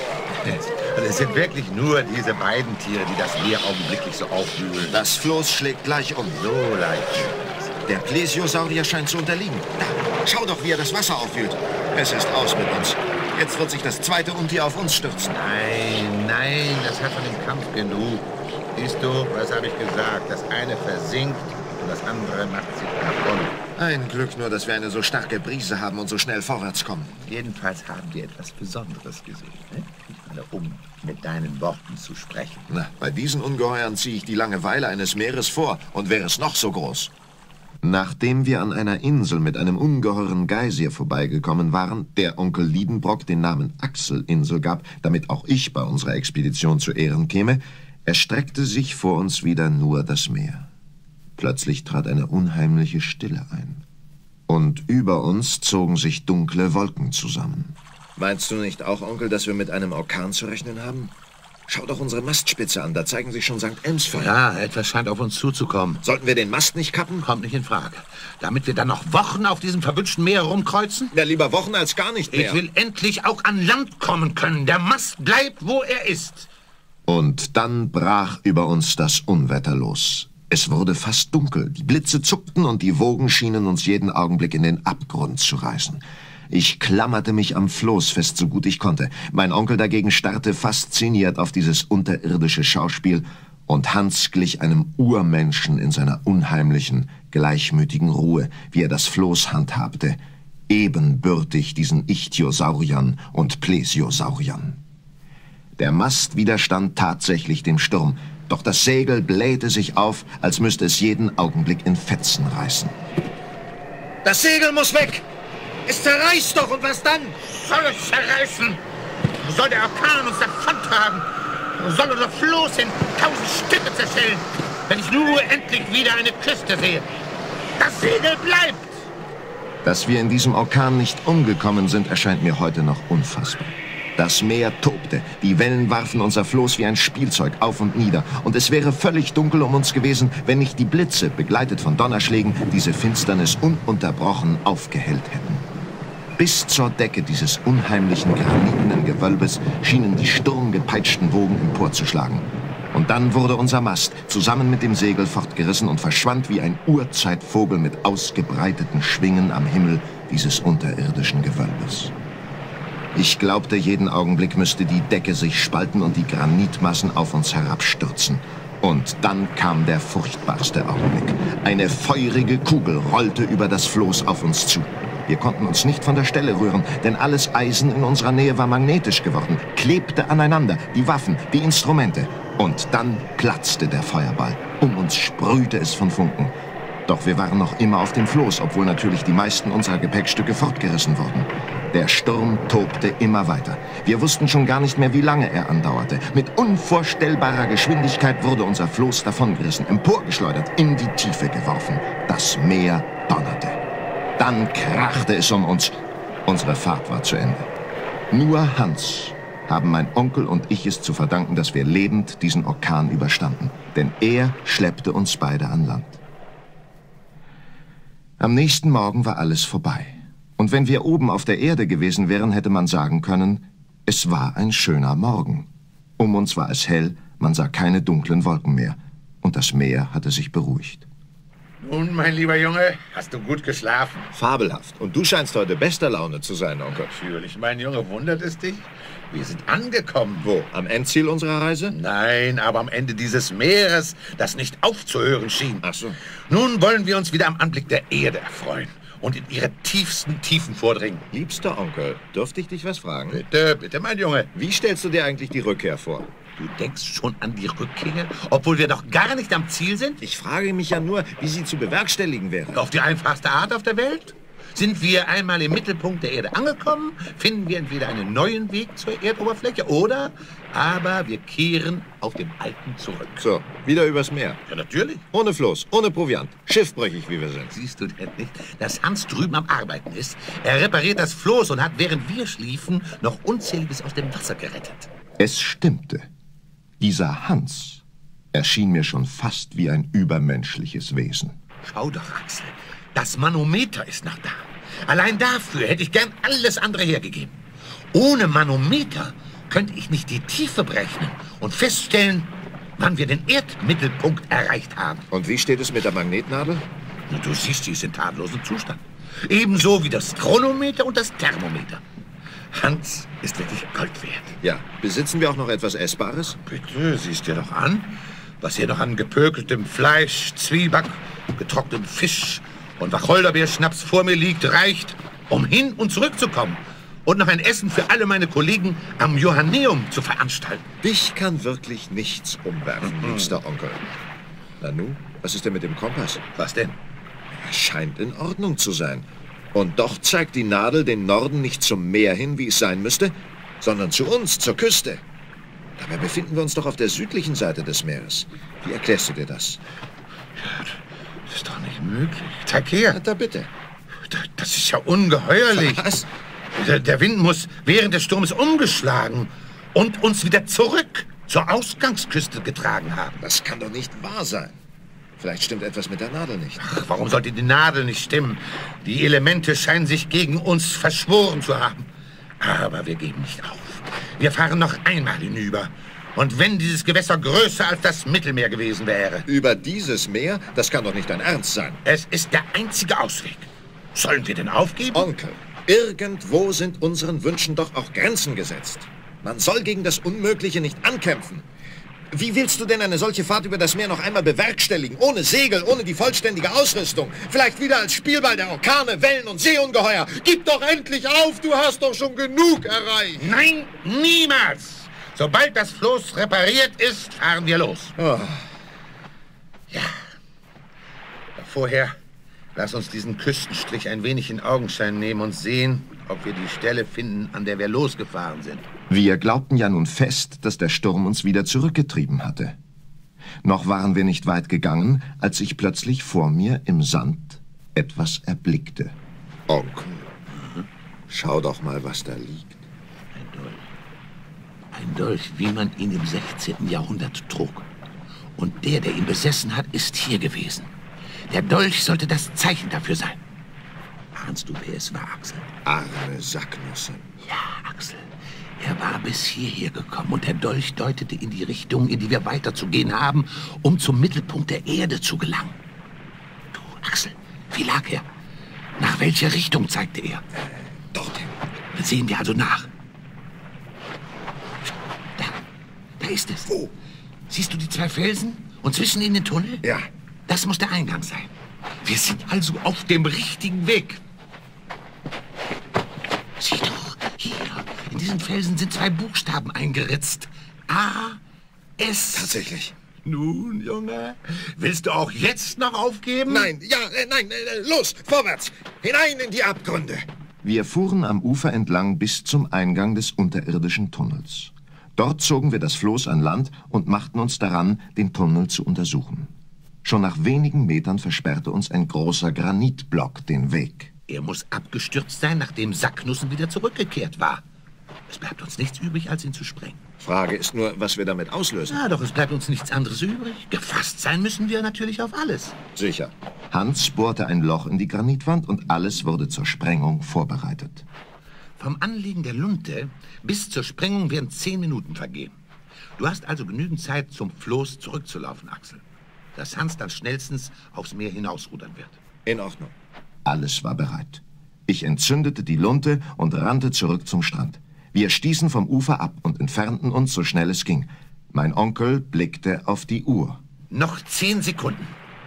Und es sind wirklich nur diese beiden Tiere, die das Meer augenblicklich so aufwühlen. Das Floß schlägt gleich um. So leicht. Der Plesiosaurier scheint zu unterliegen. Da, schau doch, wie er das Wasser aufwühlt. Es ist aus mit uns. Jetzt wird sich das zweite Untier auf uns stürzen. Nein, nein, das hat von dem Kampf genug. Siehst du, was habe ich gesagt? Das eine versinkt und das andere macht sich davon. Ein Glück nur, dass wir eine so starke Brise haben und so schnell vorwärts kommen. Jedenfalls haben wir etwas Besonderes gesehen. Ne? Ich meine, um mit deinen Worten zu sprechen. Na, bei diesen Ungeheuern ziehe ich die Langeweile eines Meeres vor. Und wäre es noch so groß. Nachdem wir an einer Insel mit einem ungeheuren Geysir vorbeigekommen waren, der Onkel Liedenbrock den Namen Axelinsel gab, damit auch ich bei unserer Expedition zu Ehren käme, erstreckte sich vor uns wieder nur das Meer. Plötzlich trat eine unheimliche Stille ein. Und über uns zogen sich dunkle Wolken zusammen. Meinst du nicht auch, Onkel, dass wir mit einem Orkan zu rechnen haben? Schau doch unsere Mastspitze an, da zeigen sich schon Sankt Elmsfeuer. Ja, etwas scheint auf uns zuzukommen. Sollten wir den Mast nicht kappen? Kommt nicht in Frage. Damit wir dann noch Wochen auf diesem verwünschten Meer rumkreuzen? Ja, lieber Wochen als gar nicht mehr. Ich will endlich auch an Land kommen können. Der Mast bleibt, wo er ist. Und dann brach über uns das Unwetter los. Es wurde fast dunkel, die Blitze zuckten und die Wogen schienen uns jeden Augenblick in den Abgrund zu reißen. Ich klammerte mich am Floß fest, so gut ich konnte. Mein Onkel dagegen starrte fasziniert auf dieses unterirdische Schauspiel und Hans glich einem Urmenschen in seiner unheimlichen, gleichmütigen Ruhe, wie er das Floß handhabte, ebenbürtig diesen Ichthyosauriern und Plesiosauriern. Der Mast widerstand tatsächlich dem Sturm, doch das Segel blähte sich auf, als müsste es jeden Augenblick in Fetzen reißen. Das Segel muss weg! Es zerreißt doch, und was dann? Soll es zerreißen? Soll der Orkan uns davontragen? Soll unser Floß in tausend Stücke zerschellen, wenn ich nur endlich wieder eine Küste sehe? Das Segel bleibt! Dass wir in diesem Orkan nicht umgekommen sind, erscheint mir heute noch unfassbar. Das Meer tobte, die Wellen warfen unser Floß wie ein Spielzeug auf und nieder, und es wäre völlig dunkel um uns gewesen, wenn nicht die Blitze, begleitet von Donnerschlägen, diese Finsternis ununterbrochen aufgehellt hätten. Bis zur Decke dieses unheimlichen granitenen Gewölbes schienen die sturmgepeitschten Wogen emporzuschlagen. Und dann wurde unser Mast zusammen mit dem Segel fortgerissen und verschwand wie ein Urzeitvogel mit ausgebreiteten Schwingen am Himmel dieses unterirdischen Gewölbes. Ich glaubte, jeden Augenblick müsste die Decke sich spalten und die Granitmassen auf uns herabstürzen. Und dann kam der furchtbarste Augenblick. Eine feurige Kugel rollte über das Floß auf uns zu. Wir konnten uns nicht von der Stelle rühren, denn alles Eisen in unserer Nähe war magnetisch geworden, klebte aneinander, die Waffen, die Instrumente. Und dann platzte der Feuerball. Um uns sprühte es von Funken. Doch wir waren noch immer auf dem Floß, obwohl natürlich die meisten unserer Gepäckstücke fortgerissen wurden. Der Sturm tobte immer weiter. Wir wussten schon gar nicht mehr, wie lange er andauerte. Mit unvorstellbarer Geschwindigkeit wurde unser Floß davongerissen, emporgeschleudert, in die Tiefe geworfen. Das Meer donnerte. Dann krachte es um uns. Unsere Fahrt war zu Ende. Nur Hans haben mein Onkel und ich es zu verdanken, dass wir lebend diesen Orkan überstanden. Denn er schleppte uns beide an Land. Am nächsten Morgen war alles vorbei. Und wenn wir oben auf der Erde gewesen wären, hätte man sagen können, es war ein schöner Morgen. Um uns war es hell, man sah keine dunklen Wolken mehr. Und das Meer hatte sich beruhigt. Nun, mein lieber Junge, hast du gut geschlafen? Fabelhaft. Und du scheinst heute bester Laune zu sein, Onkel. Natürlich, mein Junge, wundert es dich? Wir sind angekommen. Wo? Am Endziel unserer Reise? Nein, aber am Ende dieses Meeres, das nicht aufzuhören schien. Ach so. Nun wollen wir uns wieder am Anblick der Erde erfreuen und in ihre tiefsten Tiefen vordringen. Liebster Onkel, dürfte ich dich was fragen? Bitte, bitte, mein Junge. Wie stellst du dir eigentlich die Rückkehr vor? Du denkst schon an die Rückkehr, obwohl wir doch gar nicht am Ziel sind? Ich frage mich ja nur, wie sie zu bewerkstelligen wäre. Auf die einfachste Art auf der Welt? Sind wir einmal im Mittelpunkt der Erde angekommen, finden wir entweder einen neuen Weg zur Erdoberfläche oder aber wir kehren auf den alten zurück. So, wieder übers Meer. Ja, natürlich. Ohne Floß, ohne Proviant, schiffbrüchig wie wir sind. Siehst du denn nicht, dass Hans drüben am Arbeiten ist? Er repariert das Floß und hat, während wir schliefen, noch Unzähliges aus dem Wasser gerettet. Es stimmte. Dieser Hans erschien mir schon fast wie ein übermenschliches Wesen. Schau doch, Axel, das Manometer ist noch da. Allein dafür hätte ich gern alles andere hergegeben. Ohne Manometer könnte ich nicht die Tiefe berechnen und feststellen, wann wir den Erdmittelpunkt erreicht haben. Und wie steht es mit der Magnetnadel? Du siehst, sie ist in tadellosem Zustand. Ebenso wie das Chronometer und das Thermometer. Hans ist wirklich Gold wert. Ja, besitzen wir auch noch etwas Essbares? Bitte, siehst dir doch an, was hier noch an gepökeltem Fleisch, Zwieback, getrocknetem Fisch und Wacholderbeerschnaps vor mir liegt, reicht, um hin und zurückzukommen und noch ein Essen für alle meine Kollegen am Johanneum zu veranstalten. Dich kann wirklich nichts umwerfen, Mhm. liebster Onkel. Nanu, was ist denn mit dem Kompass? Was denn? Er scheint in Ordnung zu sein. Und doch zeigt die Nadel den Norden nicht zum Meer hin, wie es sein müsste, sondern zu uns, zur Küste. Dabei befinden wir uns doch auf der südlichen Seite des Meeres. Wie erklärst du dir das? Ja, das ist doch nicht möglich. Zeig her. Na, da bitte. Das ist ja ungeheuerlich. Was? Der, der Wind muss während des Sturmes umgeschlagen und uns wieder zurück zur Ausgangsküste getragen haben. Das kann doch nicht wahr sein. Vielleicht stimmt etwas mit der Nadel nicht. Ach, warum sollte die Nadel nicht stimmen? Die Elemente scheinen sich gegen uns verschworen zu haben. Aber wir geben nicht auf. Wir fahren noch einmal hinüber. Und wenn dieses Gewässer größer als das Mittelmeer gewesen wäre? Über dieses Meer? Das kann doch nicht dein Ernst sein. Es ist der einzige Ausweg. Sollen wir denn aufgeben? Onkel, irgendwo sind unseren Wünschen doch auch Grenzen gesetzt. Man soll gegen das Unmögliche nicht ankämpfen. Wie willst du denn eine solche Fahrt über das Meer noch einmal bewerkstelligen? Ohne Segel, ohne die vollständige Ausrüstung. Vielleicht wieder als Spielball der Orkane, Wellen und Seeungeheuer. Gib doch endlich auf, du hast doch schon genug erreicht. Nein, niemals. Sobald das Floß repariert ist, fahren wir los. Oh. Ja. Aber vorher, lass uns diesen Küstenstrich ein wenig in Augenschein nehmen und sehen, ob wir die Stelle finden, an der wir losgefahren sind. Wir glaubten ja nun fest, dass der Sturm uns wieder zurückgetrieben hatte. Noch waren wir nicht weit gegangen, als ich plötzlich vor mir im Sand etwas erblickte. Onkel, schau doch mal, was da liegt. Ein Dolch. Ein Dolch, wie man ihn im sechzehnten Jahrhundert trug. Und der, der ihn besessen hat, ist hier gewesen. Der Dolch sollte das Zeichen dafür sein. Ahnst du, wer es war, Axel? Arme Sacknüsse. Ja, Axel. Er war bis hierher gekommen und der Dolch deutete in die Richtung, in die wir weiterzugehen haben, um zum Mittelpunkt der Erde zu gelangen. Du, Axel, wie lag er? Nach welcher Richtung zeigte er? Dorthin. Dann sehen wir also nach. Da, da ist es. Wo? Siehst du die zwei Felsen? Und zwischen ihnen den Tunnel? Ja. Das muss der Eingang sein. Wir sind also auf dem richtigen Weg. Sieh doch, hier. In diesen Felsen sind zwei Buchstaben eingeritzt. A, S. Tatsächlich. Nun, Junge, willst du auch jetzt noch aufgeben? Nein, ja, äh, nein, äh, los, vorwärts. Hinein in die Abgründe. Wir fuhren am Ufer entlang bis zum Eingang des unterirdischen Tunnels. Dort zogen wir das Floß an Land und machten uns daran, den Tunnel zu untersuchen. Schon nach wenigen Metern versperrte uns ein großer Granitblock den Weg. Er muss abgestürzt sein, nachdem Sacknussen wieder zurückgekehrt war. Es bleibt uns nichts übrig, als ihn zu sprengen. Frage ist nur, was wir damit auslösen. Ja, doch es bleibt uns nichts anderes übrig. Gefasst sein müssen wir natürlich auf alles. Sicher. Hans bohrte ein Loch in die Granitwand und alles wurde zur Sprengung vorbereitet. Vom Anlegen der Lunte bis zur Sprengung werden zehn Minuten vergehen. Du hast also genügend Zeit, zum Floß zurückzulaufen, Axel. Dass Hans dann schnellstens aufs Meer hinausrudern wird. In Ordnung. Alles war bereit. Ich entzündete die Lunte und rannte zurück zum Strand. Wir stießen vom Ufer ab und entfernten uns, so schnell es ging. Mein Onkel blickte auf die Uhr. Noch zehn Sekunden.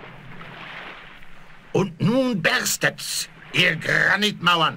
Und nun berstet's, ihr Granitmauern.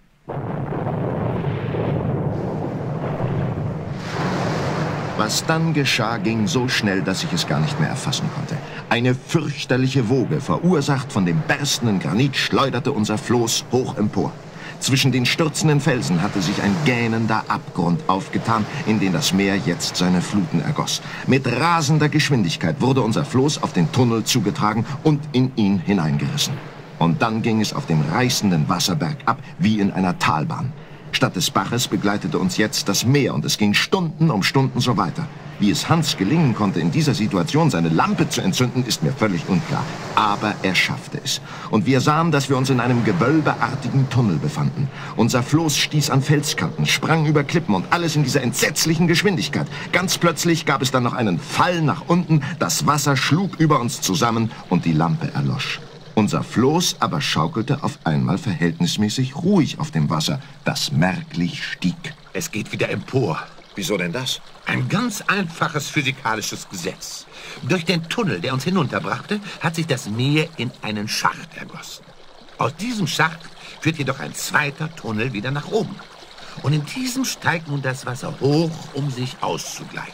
Was dann geschah, ging so schnell, dass ich es gar nicht mehr erfassen konnte. Eine fürchterliche Woge, verursacht von dem berstenden Granit, schleuderte unser Floß hoch empor. Zwischen den stürzenden Felsen hatte sich ein gähnender Abgrund aufgetan, in den das Meer jetzt seine Fluten ergoss. Mit rasender Geschwindigkeit wurde unser Floß auf den Tunnel zugetragen und in ihn hineingerissen. Und dann ging es auf dem reißenden Wasser bergab, wie in einer Talbahn. Statt des Baches begleitete uns jetzt das Meer und es ging Stunden um Stunden so weiter. Wie es Hans gelingen konnte, in dieser Situation seine Lampe zu entzünden, ist mir völlig unklar. Aber er schaffte es. Und wir sahen, dass wir uns in einem gewölbeartigen Tunnel befanden. Unser Floß stieß an Felskanten, sprang über Klippen und alles in dieser entsetzlichen Geschwindigkeit. Ganz plötzlich gab es dann noch einen Fall nach unten, das Wasser schlug über uns zusammen und die Lampe erlosch. Unser Floß aber schaukelte auf einmal verhältnismäßig ruhig auf dem Wasser, das merklich stieg. Es geht wieder empor. Wieso denn das? Ein ganz einfaches physikalisches Gesetz. Durch den Tunnel, der uns hinunterbrachte, hat sich das Meer in einen Schacht ergossen. Aus diesem Schacht führt jedoch ein zweiter Tunnel wieder nach oben. Und in diesem steigt nun das Wasser hoch, um sich auszugleichen.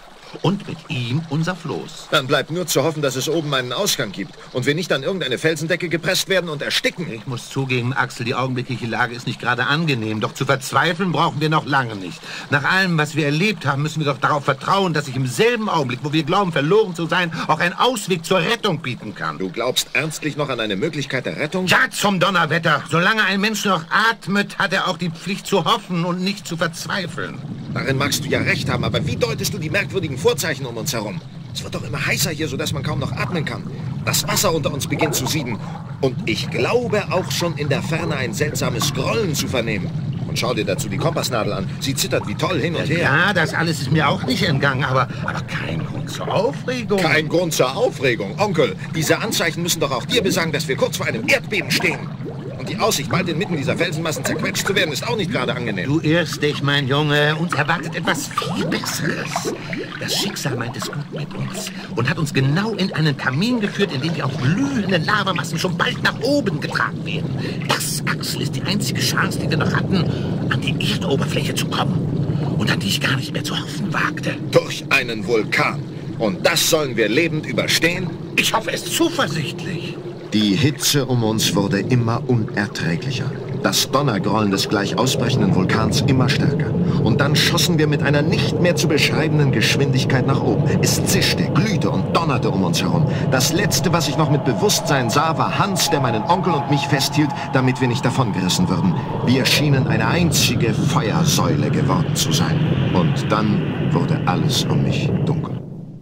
Und mit ihm unser Floß. Dann bleibt nur zu hoffen, dass es oben einen Ausgang gibt und wir nicht an irgendeine Felsendecke gepresst werden und ersticken. Ich muss zugeben, Axel, die augenblickliche Lage ist nicht gerade angenehm. Doch zu verzweifeln brauchen wir noch lange nicht. Nach allem, was wir erlebt haben, müssen wir doch darauf vertrauen, dass sich im selben Augenblick, wo wir glauben, verloren zu sein, auch ein Ausweg zur Rettung bieten kann. Du glaubst ernstlich noch an eine Möglichkeit der Rettung? Ja, zum Donnerwetter. Solange ein Mensch noch atmet, hat er auch die Pflicht zu hoffen und nicht zu verzweifeln. Darin magst du ja recht haben, aber wie deutest du die merkwürdigen Vorzeichen um uns herum? Es wird doch immer heißer hier, sodass man kaum noch atmen kann. Das Wasser unter uns beginnt zu sieden. Und ich glaube auch schon in der Ferne ein seltsames Grollen zu vernehmen. Und schau dir dazu die Kompassnadel an. Sie zittert wie toll hin und her. Ja, das alles ist mir auch nicht entgangen, aber, aber kein Grund zur Aufregung. Kein Grund zur Aufregung. Onkel, diese Anzeichen müssen doch auch dir besagen, dass wir kurz vor einem Erdbeben stehen. Und die Aussicht, bald inmitten dieser Felsenmassen zerquetscht zu werden, ist auch nicht gerade angenehm. Du irrst dich, mein Junge. Uns erwartet etwas viel Besseres. Das Schicksal meint es gut mit uns und hat uns genau in einen Kamin geführt, in dem wir auf glühende Lavamassen schon bald nach oben getragen werden. Das, Axel, ist die einzige Chance, die wir noch hatten, an die Erdoberfläche zu kommen und an die ich gar nicht mehr zu hoffen wagte. Durch einen Vulkan. Und das sollen wir lebend überstehen? Ich hoffe es zuversichtlich. Die Hitze um uns wurde immer unerträglicher. Das Donnergrollen des gleich ausbrechenden Vulkans immer stärker. Und dann schossen wir mit einer nicht mehr zu beschreibenden Geschwindigkeit nach oben. Es zischte, glühte und donnerte um uns herum. Das Letzte, was ich noch mit Bewusstsein sah, war Hans, der meinen Onkel und mich festhielt, damit wir nicht davongerissen würden. Wir schienen eine einzige Feuersäule geworden zu sein. Und dann wurde alles um mich dunkel.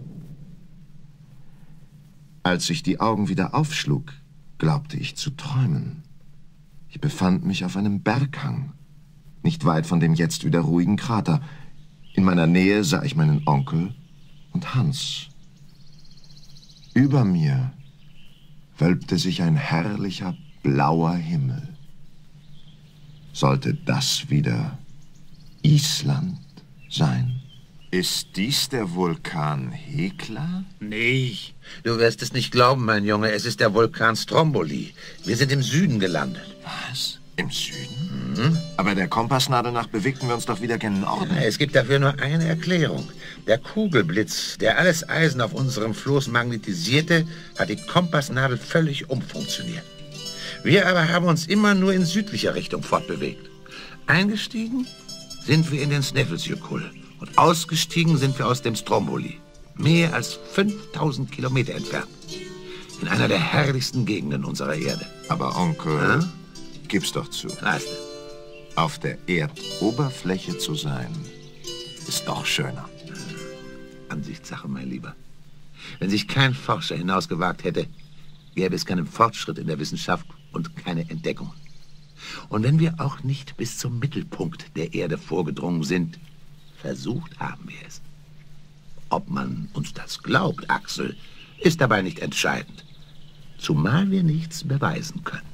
Als ich die Augen wieder aufschlug, glaubte ich zu träumen. Ich befand mich auf einem Berghang, nicht weit von dem jetzt wieder ruhigen Krater. In meiner Nähe sah ich meinen Onkel und Hans. Über mir wölbte sich ein herrlicher blauer Himmel. Sollte das wieder Island sein? Ist dies der Vulkan Hekla? Nee, du wirst es nicht glauben, mein Junge. Es ist der Vulkan Stromboli. Wir sind im Süden gelandet. Was? Im Süden? Mhm. Aber der Kompassnadel nach bewegten wir uns doch wieder gen Norden. Es gibt dafür nur eine Erklärung. Der Kugelblitz, der alles Eisen auf unserem Floß magnetisierte, hat die Kompassnadel völlig umfunktioniert. Wir aber haben uns immer nur in südlicher Richtung fortbewegt. Eingestiegen sind wir in den Snæfellsjökull. Und ausgestiegen sind wir aus dem Stromboli. Mehr als fünftausend Kilometer entfernt. In einer der herrlichsten Gegenden unserer Erde. Aber Onkel, hm? gib's doch zu. Was denn? Auf der Erdoberfläche zu sein, ist doch schöner. Ansichtssache, mein Lieber. Wenn sich kein Forscher hinausgewagt hätte, gäbe es keinen Fortschritt in der Wissenschaft und keine Entdeckung. Und wenn wir auch nicht bis zum Mittelpunkt der Erde vorgedrungen sind, versucht haben wir es. Ob man uns das glaubt, Axel, ist dabei nicht entscheidend. Zumal wir nichts beweisen können.